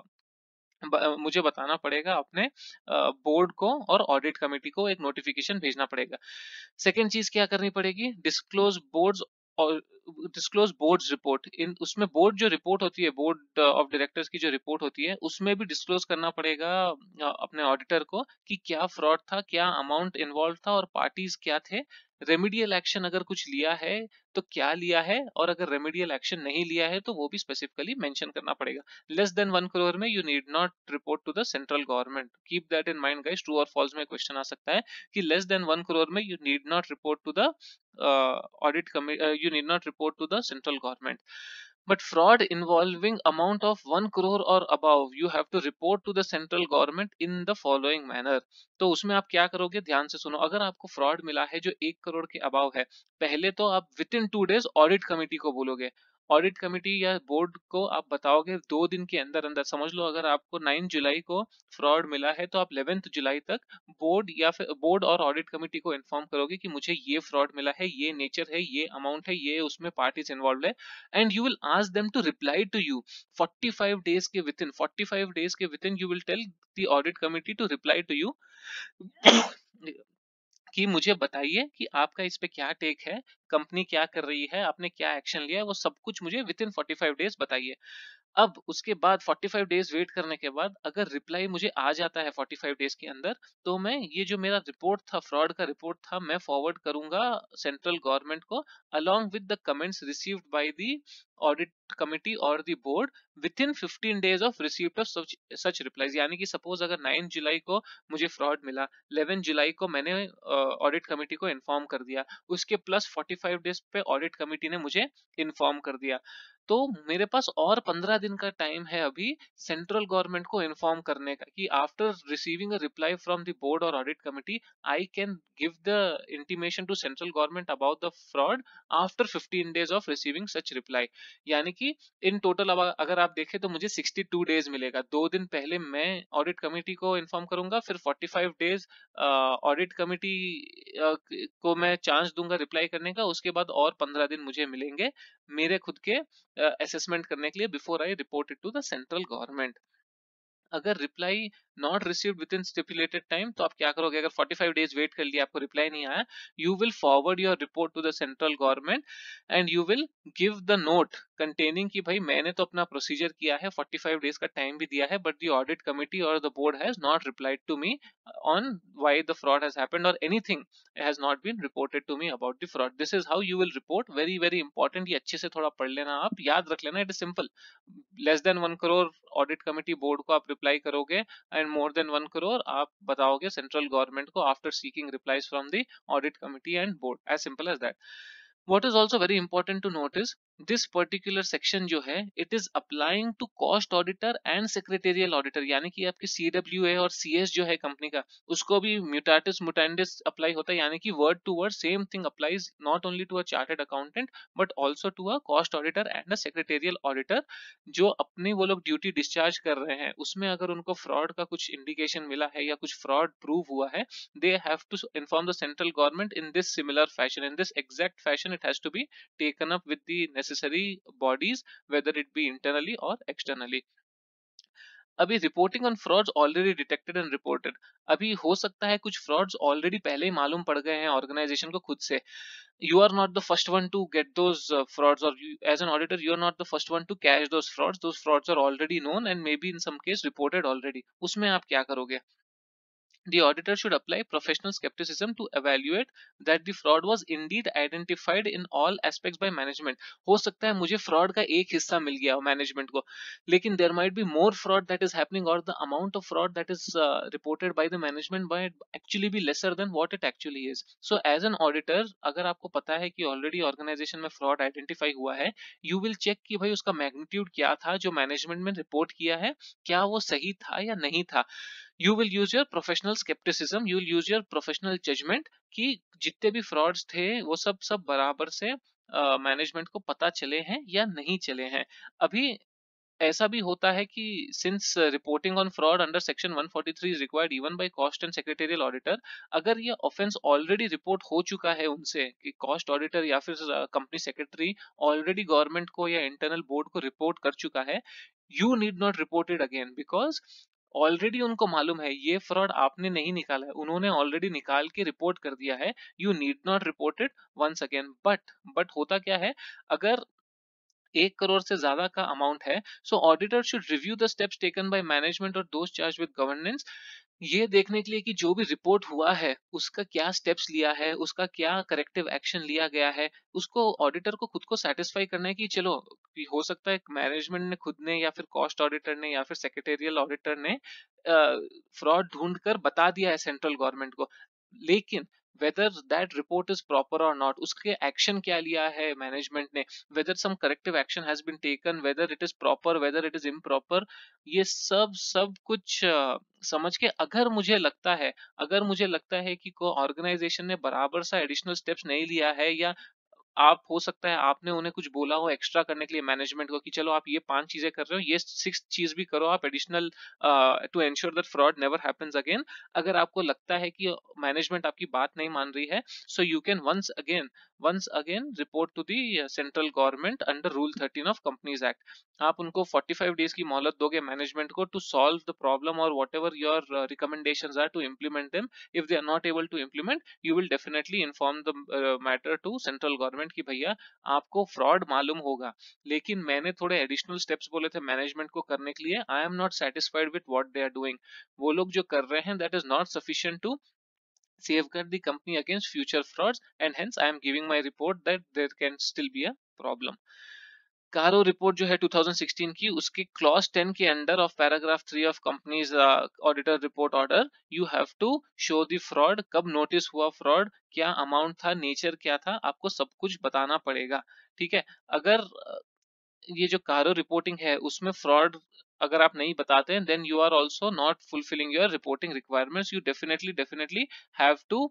ब, मुझे बताना पड़ेगा अपने बोर्ड को और ऑडिट कमेटी को एक नोटिफिकेशन भेजना पड़ेगा। सेकेंड चीज क्या करनी पड़ेगी? डिस्क्लोज बोर्ड्स और डिस्क्लोज बोर्ड्स रिपोर्ट। इन उसमें बोर्ड जो रिपोर्ट होती है, बोर्ड ऑफ डायरेक्टर्स की जो रिपोर्ट होती है, उसमें भी डिस्क्लोज करना पड़ेगा अपने ऑडिटर को कि क्या फ्रॉड था, क्या अमाउंट इन्वॉल्व था और पार्टीज क्या थे। रेमेडियल एक्शन अगर कुछ लिया है तो क्या लिया है, और अगर रेमेडियल एक्शन नहीं लिया है तो वो भी स्पेसिफिकली मेंशन करना पड़ेगा। लेस देन वन करोड़ में you need not report to the central government. Keep that in mind guys, true और फॉल्स में क्वेश्चन आ सकता है कि लेस देन वन करोड़ में you need not report to the audit committee, you need not report to the central government. But fraud involving amount of one crore or above, you have to report to the central government in the following manner। तो उसमें आप क्या करोगे, ध्यान से सुनो। अगर आपको फ्रॉड मिला है जो एक करोड़ के अबाव है, पहले तो आप within two days audit committee को बोलोगे। ऑडिट कमेटी या बोर्ड को आप बताओगे दो दिन के अंदर अंदर। समझ लो अगर आपको नाइन जुलाई को फ्रॉड मिला है तो आप इलेवेंथ जुलाई तक बोर्ड या फिर बोर्ड और ऑडिट कमेटी को इन्फॉर्म करोगे कि मुझे ये फ्रॉड मिला है, ये नेचर है, ये अमाउंट है, ये उसमें पार्टीज इन्वॉल्व है, and you will ask them to reply to you forty five days के within forty five days के within you will tell the audit committee to reply to you कि मुझे बताइए कि आपका इस पे क्या टेक है, कंपनी क्या कर रही है, आपने क्या एक्शन लिया है, वो सब कुछ मुझे within forty five days बताइए। अब उसके बाद फोर्टी फाइव डेज वेट करने के बाद अगर रिप्लाई मुझे आ जाता है फोर्टी फाइव डेज के अंदर, तो मैं ये जो मेरा रिपोर्ट था, फ्रॉड का रिपोर्ट था, मैं फॉरवर्ड करूंगा सेंट्रल गवर्नमेंट को along with the comments received by the audit committee और the board within fifteen days of received of such replies. यानी कि सपोज अगर नाइन जुलाई को मुझे फ्रॉड मिला, इलेवन जुलाई को मैंने ऑडिट कमिटी को इन्फॉर्म कर दिया, उसके प्लस फोर्टी फाइव डेज पे ऑडिट कमिटी ने मुझे इन्फॉर्म कर दिया, तो मेरे पास और पंद्रह दिन का टाइम है अभी सेंट्रल गवर्नमेंट को इन्फॉर्म करने का कि after receiving a reply from the board और audit committee I can give the intimation to central government about the fraud after fifteen days of receiving such reply. यानी कि in total अगर आप देखें तो मुझे सिक्सटी टू डेज मिलेगा। दो दिन पहले मैं ऑडिट कमिटी को इन्फॉर्म करूंगा, फिर forty five days audit committee को मैं चांस दूंगा रिप्लाई करने का, उसके बाद और पंद्रह दिन मुझे मिलेंगे मेरे खुद के असेसमेंट uh, करने के लिए before I report it to the central government. अगर reply not received within stipulated time तो आप क्या करोगे? अगर फोर्टी फाइव डेज वेट कर लिया, आपको रिप्लाई नहीं आया, you will forward your report to the central government and you will give the note containing कि भाई मैंने तो अपना प्रोसीजर किया है, फोर्टी फाइव डेज का टाइम भी दिया है, बट द ऑडिट कमिटी और the board has not replied to me on why the fraud has happened और anything has not been reported to me about the fraud. This is how you will report. Very very important, ये अच्छे से थोड़ा पढ़ लेना, आप याद रख लेना, it is simple. Less than one crore audit committee board को आप रिप्लाई करोगे and more than one crore आप बताओगे सेंट्रल गवर्नमेंट को after seeking replies from the audit committee and board. As simple as that. What is also very important to note is this particular section जो है it is applying to cost auditor and secretarial auditor, यानी कि आपकी C W A और C S जो है company का, उसको भी म्यूटाटिस मुटेंडिस अप्लाई होता है, यानी कि word to word same thing applies not only to a chartered accountant but also to a cost auditor and a secretarial auditor. जो अपनी वो लोग ड्यूटी डिस्चार्ज कर रहे हैं उसमें अगर उनको फ्रॉड का कुछ इंडिकेशन मिला है या कुछ फ्रॉड प्रूव हुआ है, they have to inform the central government in this similar fashion, in this exact fashion it has to be taken up with the necessary bodies, whether it be internally or externally। अभी reporting on frauds already detected and reported, अभी हो सकता है कुछ frauds already पहले ही मालूम पड़ गए हैं ऑर्गेनाइजेशन को खुद से। You are not the first one to get those uh, frauds, or you, as an auditor you are not the first one to catch those frauds, those frauds are already known and maybe in some case reported already। उसमें आप क्या करोगे? The auditor should apply professional skepticism to evaluate that the fraud was indeed identified in all aspects by management। हो सकता है मुझे fraud का एक हिस्सा मिल गया हो management को, लेकिन there might be more fraud that is happening, or the amount of fraud that is uh, reported by the management might actually be lesser than what it actually is। So as an auditor अगर आपको पता है कि already organization में fraud identify हुआ है, you will check कि भाई उसका magnitude क्या था जो management में report किया है, क्या वो सही था या नहीं था। you will use your professional skepticism, you will use your professional judgment कि जितने भी frauds थे वो सब सब बराबर से मैनेजमेंट uh, को पता चले हैं या नहीं चले हैं। अभी ऐसा भी होता है कि since reporting on fraud under section one forty three is required even by cost and secretarial auditor, अगर ये ऑफेंस ऑलरेडी रिपोर्ट हो चुका है उनसे कि कॉस्ट ऑडिटर या फिर कंपनी सेक्रेटरी ऑलरेडी गवर्नमेंट को या इंटरनल बोर्ड को रिपोर्ट कर चुका है, you need not report it again because already उनको मालूम है ये फ्रॉड आपने नहीं निकाला है, उन्होंने ऑलरेडी निकाल के रिपोर्ट कर दिया है। You need not report it once again. But but होता क्या है, अगर एक करोड़ से ज्यादा का अमाउंट है, so auditor should review the steps taken by management और दोज चार्ज विद गवर्नेंस, ये देखने के लिए कि जो भी रिपोर्ट हुआ है उसका क्या स्टेप्स लिया है, उसका क्या करेक्टिव एक्शन लिया गया है। उसको ऑडिटर को खुद को सेटिस्फाई करना है कि चलो कि हो सकता है मैनेजमेंट ने खुद ने या फिर कॉस्ट ऑडिटर ने या फिर सेक्रेटेरियल ऑडिटर ने फ्रॉड ढूंढ कर बता दिया है सेंट्रल गवर्नमेंट को, लेकिन whether that report is proper or not, उसके एक्शन क्या लिया है मैनेजमेंट ने, whether some corrective action has been taken, whether it is proper, whether it is improper, ये सब सब कुछ uh, समझ के अगर मुझे लगता है अगर मुझे लगता है कि को ऑर्गेनाइजेशन ने बराबर सा एडिशनल स्टेप्स नहीं लिया है, या आप हो सकता है आपने उन्हें कुछ बोला हो एक्स्ट्रा करने के लिए मैनेजमेंट को कि चलो आप ये पांच चीजें कर रहे हो, ये सिक्स चीज भी करो आप additional to ensure that fraud never happens again. अगर आपको लगता है कि मैनेजमेंट आपकी बात नहीं मान रही है, so you can once again once again report to the central government under rule thirteen of companies act. आप उनको फोर्टी फाइव डेज की मोहलत दोगे मैनेजमेंट को टू सॉल्व द प्रॉब्लम और whatever your recommendations are to implement them. If they are not able to implement, you will definitely inform the matter to central government कि भैया आपको fraud मालूम होगा, लेकिन मैंने थोड़े एडिशनल स्टेप्स बोले थे मैनेजमेंट को करने के लिए, I am not satisfied with what they are doing. वो लोग जो कर रहे हैं that is not sufficient to safeguard the company against future frauds, and hence I am giving my report that there can still be a problem। CARO report जो है two thousand sixteen की, उसके क्लॉज टेन के under of paragraph three of companies auditor report order, you have to show the fraud, कब notice हुआ फ्रॉड, क्या amount था, नेचर क्या था, आपको सब कुछ बताना पड़ेगा। ठीक है, अगर ये जो कारो रिपोर्टिंग है उसमें फ्रॉड अगर आप नहीं बताते हैं, then you are also not fulfilling your reporting requirements. You definitely definitely have to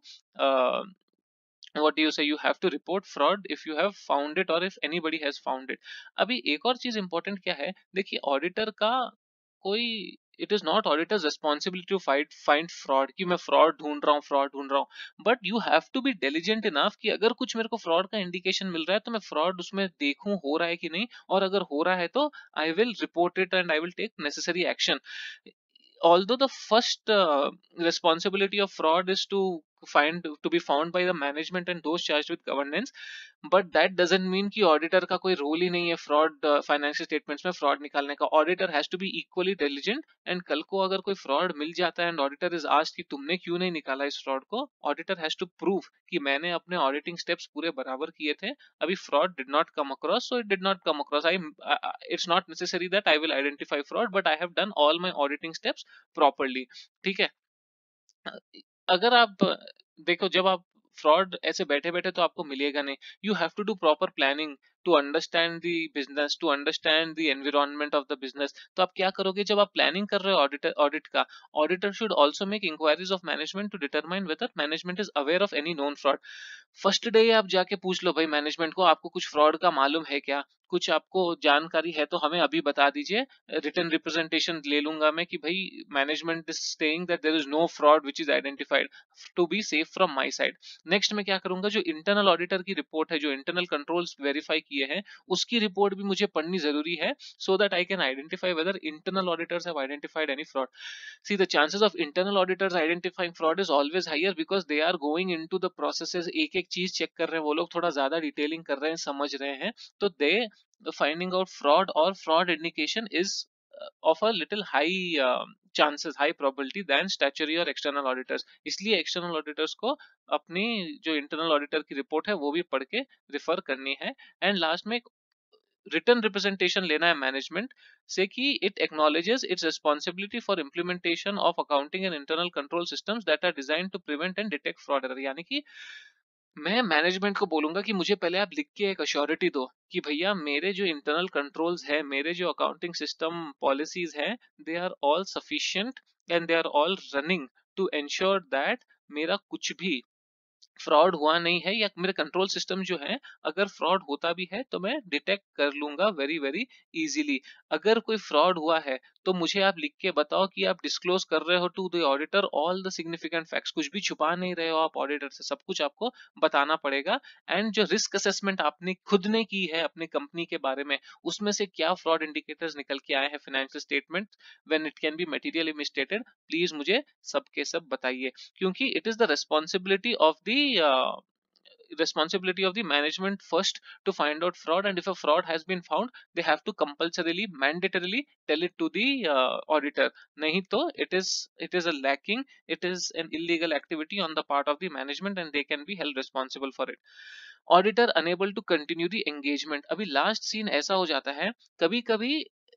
what do you say, you have to report fraud if you have found it or if anybody has found it। अभी एक और चीज important क्या है, देखिए auditor का कोई, it is not auditor's responsibility to fight find fraud कि मैं फ्रॉड ढूंढ रहा हूँ फ्रॉड ढूंढ रहा हूँ, but you have to be diligent enough कि अगर कुछ मेरे को फ्रॉड का इंडिकेशन मिल रहा है तो मैं फ्रॉड उसमें देखूं हो रहा है कि नहीं, और अगर हो रहा है तो I will report it and I will take necessary action. Although the first uh, responsibility of fraud is to find to be found by the management and those charged with governance, but that doesn't mean कि auditor का कोई role ही नहीं है fraud financial statements में fraud निकालने का। Auditor has to be equally diligent, and कल को अगर कोई फ्रॉड मिल जाता है एंड ऑडिटर इज आस्क्ड कि तुमने क्यों नहीं निकाला इस फ्रॉड को, ऑडिटर हैज टू प्रूव कि मैंने अपने ऑडिटिंग स्टेप्स पूरे बराबर किए थे, अभी fraud did not come across, so it did not come across. I it's not necessary that I will identify fraud, but I have done all my auditing steps properly. ठीक है, अगर आप देखो जब आप फ्रॉड ऐसे बैठे बैठे तो आपको मिलेगा नहीं. You have to do proper planning to understand the business, to understand the environment of the business. तो आप क्या करोगे जब आप प्लानिंग कर रहे हो ऑडिटर ऑडिट का, auditor should also make inquiries of management to determine whether management is aware of any known fraud. First day आप जाके पूछ लो भाई मैनेजमेंट को, आपको कुछ फ्रॉड का मालूम है क्या, कुछ आपको जानकारी है तो हमें अभी बता दीजिए. रिटन रिप्रेजेंटेशन ले लूंगा मैं कि भाई management is staying that there is no fraud which is identified, to be safe from my side. Next मैं क्या करूंगा, जो इंटरनल ऑडिटर की रिपोर्ट है, जो इंटरनल कंट्रोल्स वेरीफाई किए हैं, उसकी रिपोर्ट भी मुझे पढ़नी जरूरी है, so that I can identify whether internal auditors have identified any fraud. See, the chances of internal auditors identifying fraud is always higher because they are going into the processes. एक एक चीज check कर रहे हैं वो लोग, थोड़ा ज्यादा डिटेलिंग कर रहे हैं, समझ रहे हैं, तो they finding out fraud or fraud indication is uh, of a little high uh, chances, high probability than statutory or external auditors. इसलिए external auditors को अपनी जो internal auditor की रिपोर्ट है वो भी पढ़ के रिफर करनी है. एंड लास्ट में रिटर्न रिप्रेजेंटेशन लेना है मैनेजमेंट से कि it acknowledges its responsibility for implementation of accounting and internal control systems that are design to prevent and detect fraud error. यानी कि मैं मैनेजमेंट को बोलूंगा कि मुझे पहले आप लिख के एक अश्योरिटी दो कि भैया मेरे जो इंटरनल कंट्रोल्स है, मेरे जो अकाउंटिंग सिस्टम पॉलिसीज हैं, they are all sufficient and they are all running to ensure that मेरा कुछ भी फ्रॉड हुआ नहीं है, या मेरे कंट्रोल सिस्टम जो है अगर फ्रॉड होता भी है तो मैं डिटेक्ट कर लूंगा वेरी वेरी इजीली. अगर कोई फ्रॉड हुआ है तो मुझे आप लिख के बताओ कि आप डिस्क्लोज कर रहे हो to the auditor all the significant facts, कुछ भी छुपा नहीं रहे हो आप ऑडिटर से, सब कुछ आपको बताना पड़ेगा. एंड जो रिस्क असेसमेंट आपने खुद ने की है अपनी कंपनी के बारे में, उसमें से क्या फ्रॉड इंडिकेटर्स निकल के आए हैं financial statement when it can be materially misstated, please मुझे सब के सब बताइए. क्योंकि it is the responsibility of the uh, responsibility of the management first to find out fraud, and if a fraud has been found they have to compulsorily mandatorily tell it to the uh, auditor. Nahi to it is it is a lacking, it is an illegal activity on the part of the management and they can be held responsible for it. Auditor unable to continue the engagement. अभी last scene ऐसा हो जाता है कभी कभी,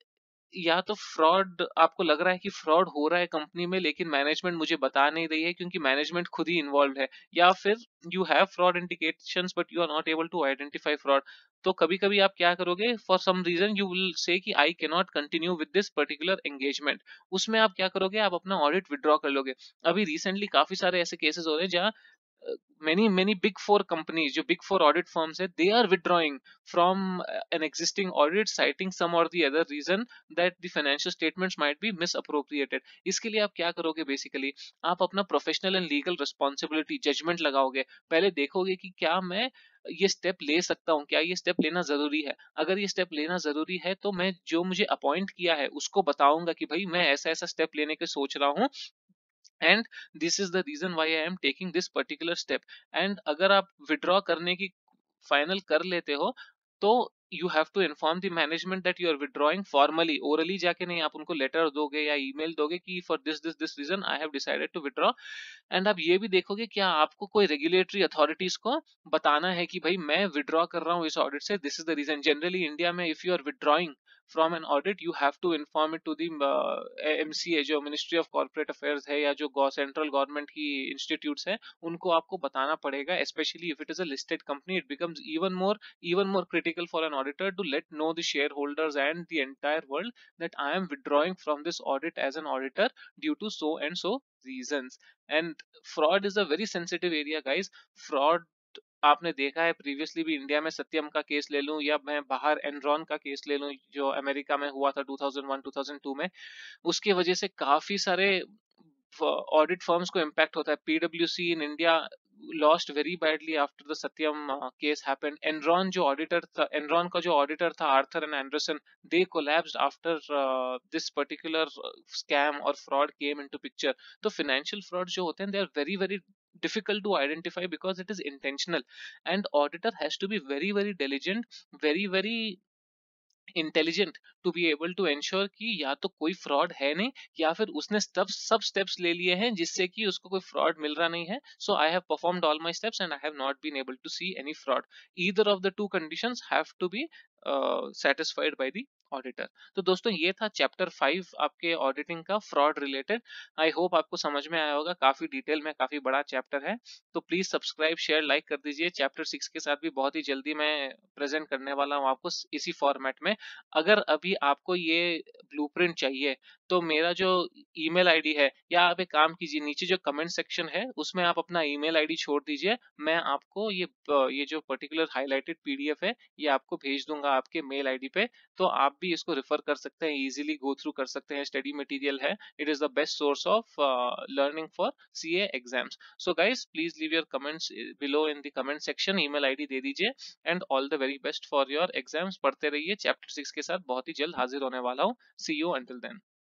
या तो fraud आपको लग रहा है कि फ्रॉड हो रहा है कंपनी में लेकिन मैनेजमेंट मुझे बता नहीं रही है क्योंकि मैनेजमेंट खुद ही इन्वॉल्व है, या फिर you have fraud indications but you are not able to identify fraud. तो कभी कभी आप क्या करोगे, for some reason you will say कि I can not continue with this particular engagement. उसमें आप क्या करोगे, आप अपना ऑडिट विड्रॉ कर लोगे. अभी रिसेंटली काफी सारे ऐसे केसेस हो रहे हैं जहाँ many many big four companies, जो big four audit firms है, they are withdrawing from uh, an existing audit citing some or the other reason that the financial statements might be misappropriated. इसके लिए आप क्या करोगे, बेसिकली आप अपना professional and legal responsibility judgement लगाओगे. पहले देखोगे कि क्या मैं ये स्टेप ले सकता हूँ, क्या ये स्टेप लेना जरूरी है. अगर ये स्टेप लेना जरूरी है तो मैं जो मुझे अपॉइंट किया है उसको बताऊंगा कि भाई मैं ऐसा ऐसा स्टेप लेने के सोच रहा हूँ and this is the reason why I am taking this particular step. And अगर आप withdraw करने की फाइनल कर लेते हो तो you have to inform the management that you are withdrawing formally, orally जाके नहीं, आप उनको लेटर दोगे या ईमेल दोगे कि for this this this reason I have decided to withdraw. And आप ये भी देखोगे क्या आपको कोई रेगुलेटरी अथॉरिटीज को बताना है कि भाई मैं विड्रॉ कर रहा हूँ इस ऑडिट से, this is the reason. Generally India में if you are withdrawing from an audit you have to inform it to the MCA, जो मिनिस्ट्री ऑफ कॉर्पोरेट अफेयर्स है, या जो सेंट्रल गवर्नमेंट की इंस्टीट्यूट्स है, उनको आपको बताना पड़ेगा. Specially if it is a listed company it becomes even more even more critical for an auditor to let know the shareholders and the entire world that I am withdrawing from this audit as an auditor due to so and so reasons. And fraud is a very sensitive area guys. Fraud आपने देखा है previously भी, India में सत्यम का case ले लूं या मैं बाहर एनरॉन का केस ले लूं जो अमेरिका में हुआ था two thousand one two thousand two में, उसके वजह से काफी सारे ऑडिट फर्म्स को इम्पैक्ट होता है. पीडब्ल्यूसी in India lost very badly after the Satyam uh, case happened. Enron जो auditor था, Enron का जो auditor था Arthur and Anderson, they collapsed after uh, this particular scam or fraud came into picture. तो financial fraud जो होते हैं they are very very difficult to identify because it is intentional, and auditor has to be very very diligent, very very intelligent to be able to ensure कि या तो कोई fraud है नहीं या फिर उसने सब सब स्टेप्स ले लिए हैं जिससे कि उसको कोई फ्रॉड मिल रहा नहीं है. So I have performed all my steps and I have not been able to see any fraud. Either of the two conditions have to be satisfied by the auditor. तो दोस्तों ये था चैप्टर फाइव आपके auditing का, fraud related. I hope आपको समझ में आया होगा, काफी डिटेल में, काफी बड़ा चैप्टर है। तो प्लीज सब्सक्राइब शेयर लाइक कर दीजिए। चैप्टर सिक्स के साथ भी बहुत ही जल्दी मैं प्रेजेंट करने वाला हूँ आपको इसी फॉर्मेट में। अगर अभी आपको ये ब्लूप्रिंट चाहिए तो मेरा जो ईमेल आईडी है, या आप एक काम कीजिए, नीचे जो कमेंट सेक्शन है उसमें आप अपना ईमेल आईडी छोड़ दीजिए। मैं आपको ये ये जो पर्टिकुलर हाईलाइटेड पीडीएफ है ये आपको भेज दूंगा आपके मेल आईडी पे। तो आप भी इसको रेफर कर सकते हैं, इजीली गो थ्रू कर सकते हैं। स्टडी मटेरियल है, it is the best source of learning for CA exams. So guys please leave your comments below in the comment section, email ID दे दीजिए। And all the very best for your exams. पढ़ते रहिए, chapter six के साथ बहुत ही जल्द हाजिर होने वाला हूँ। See you until then.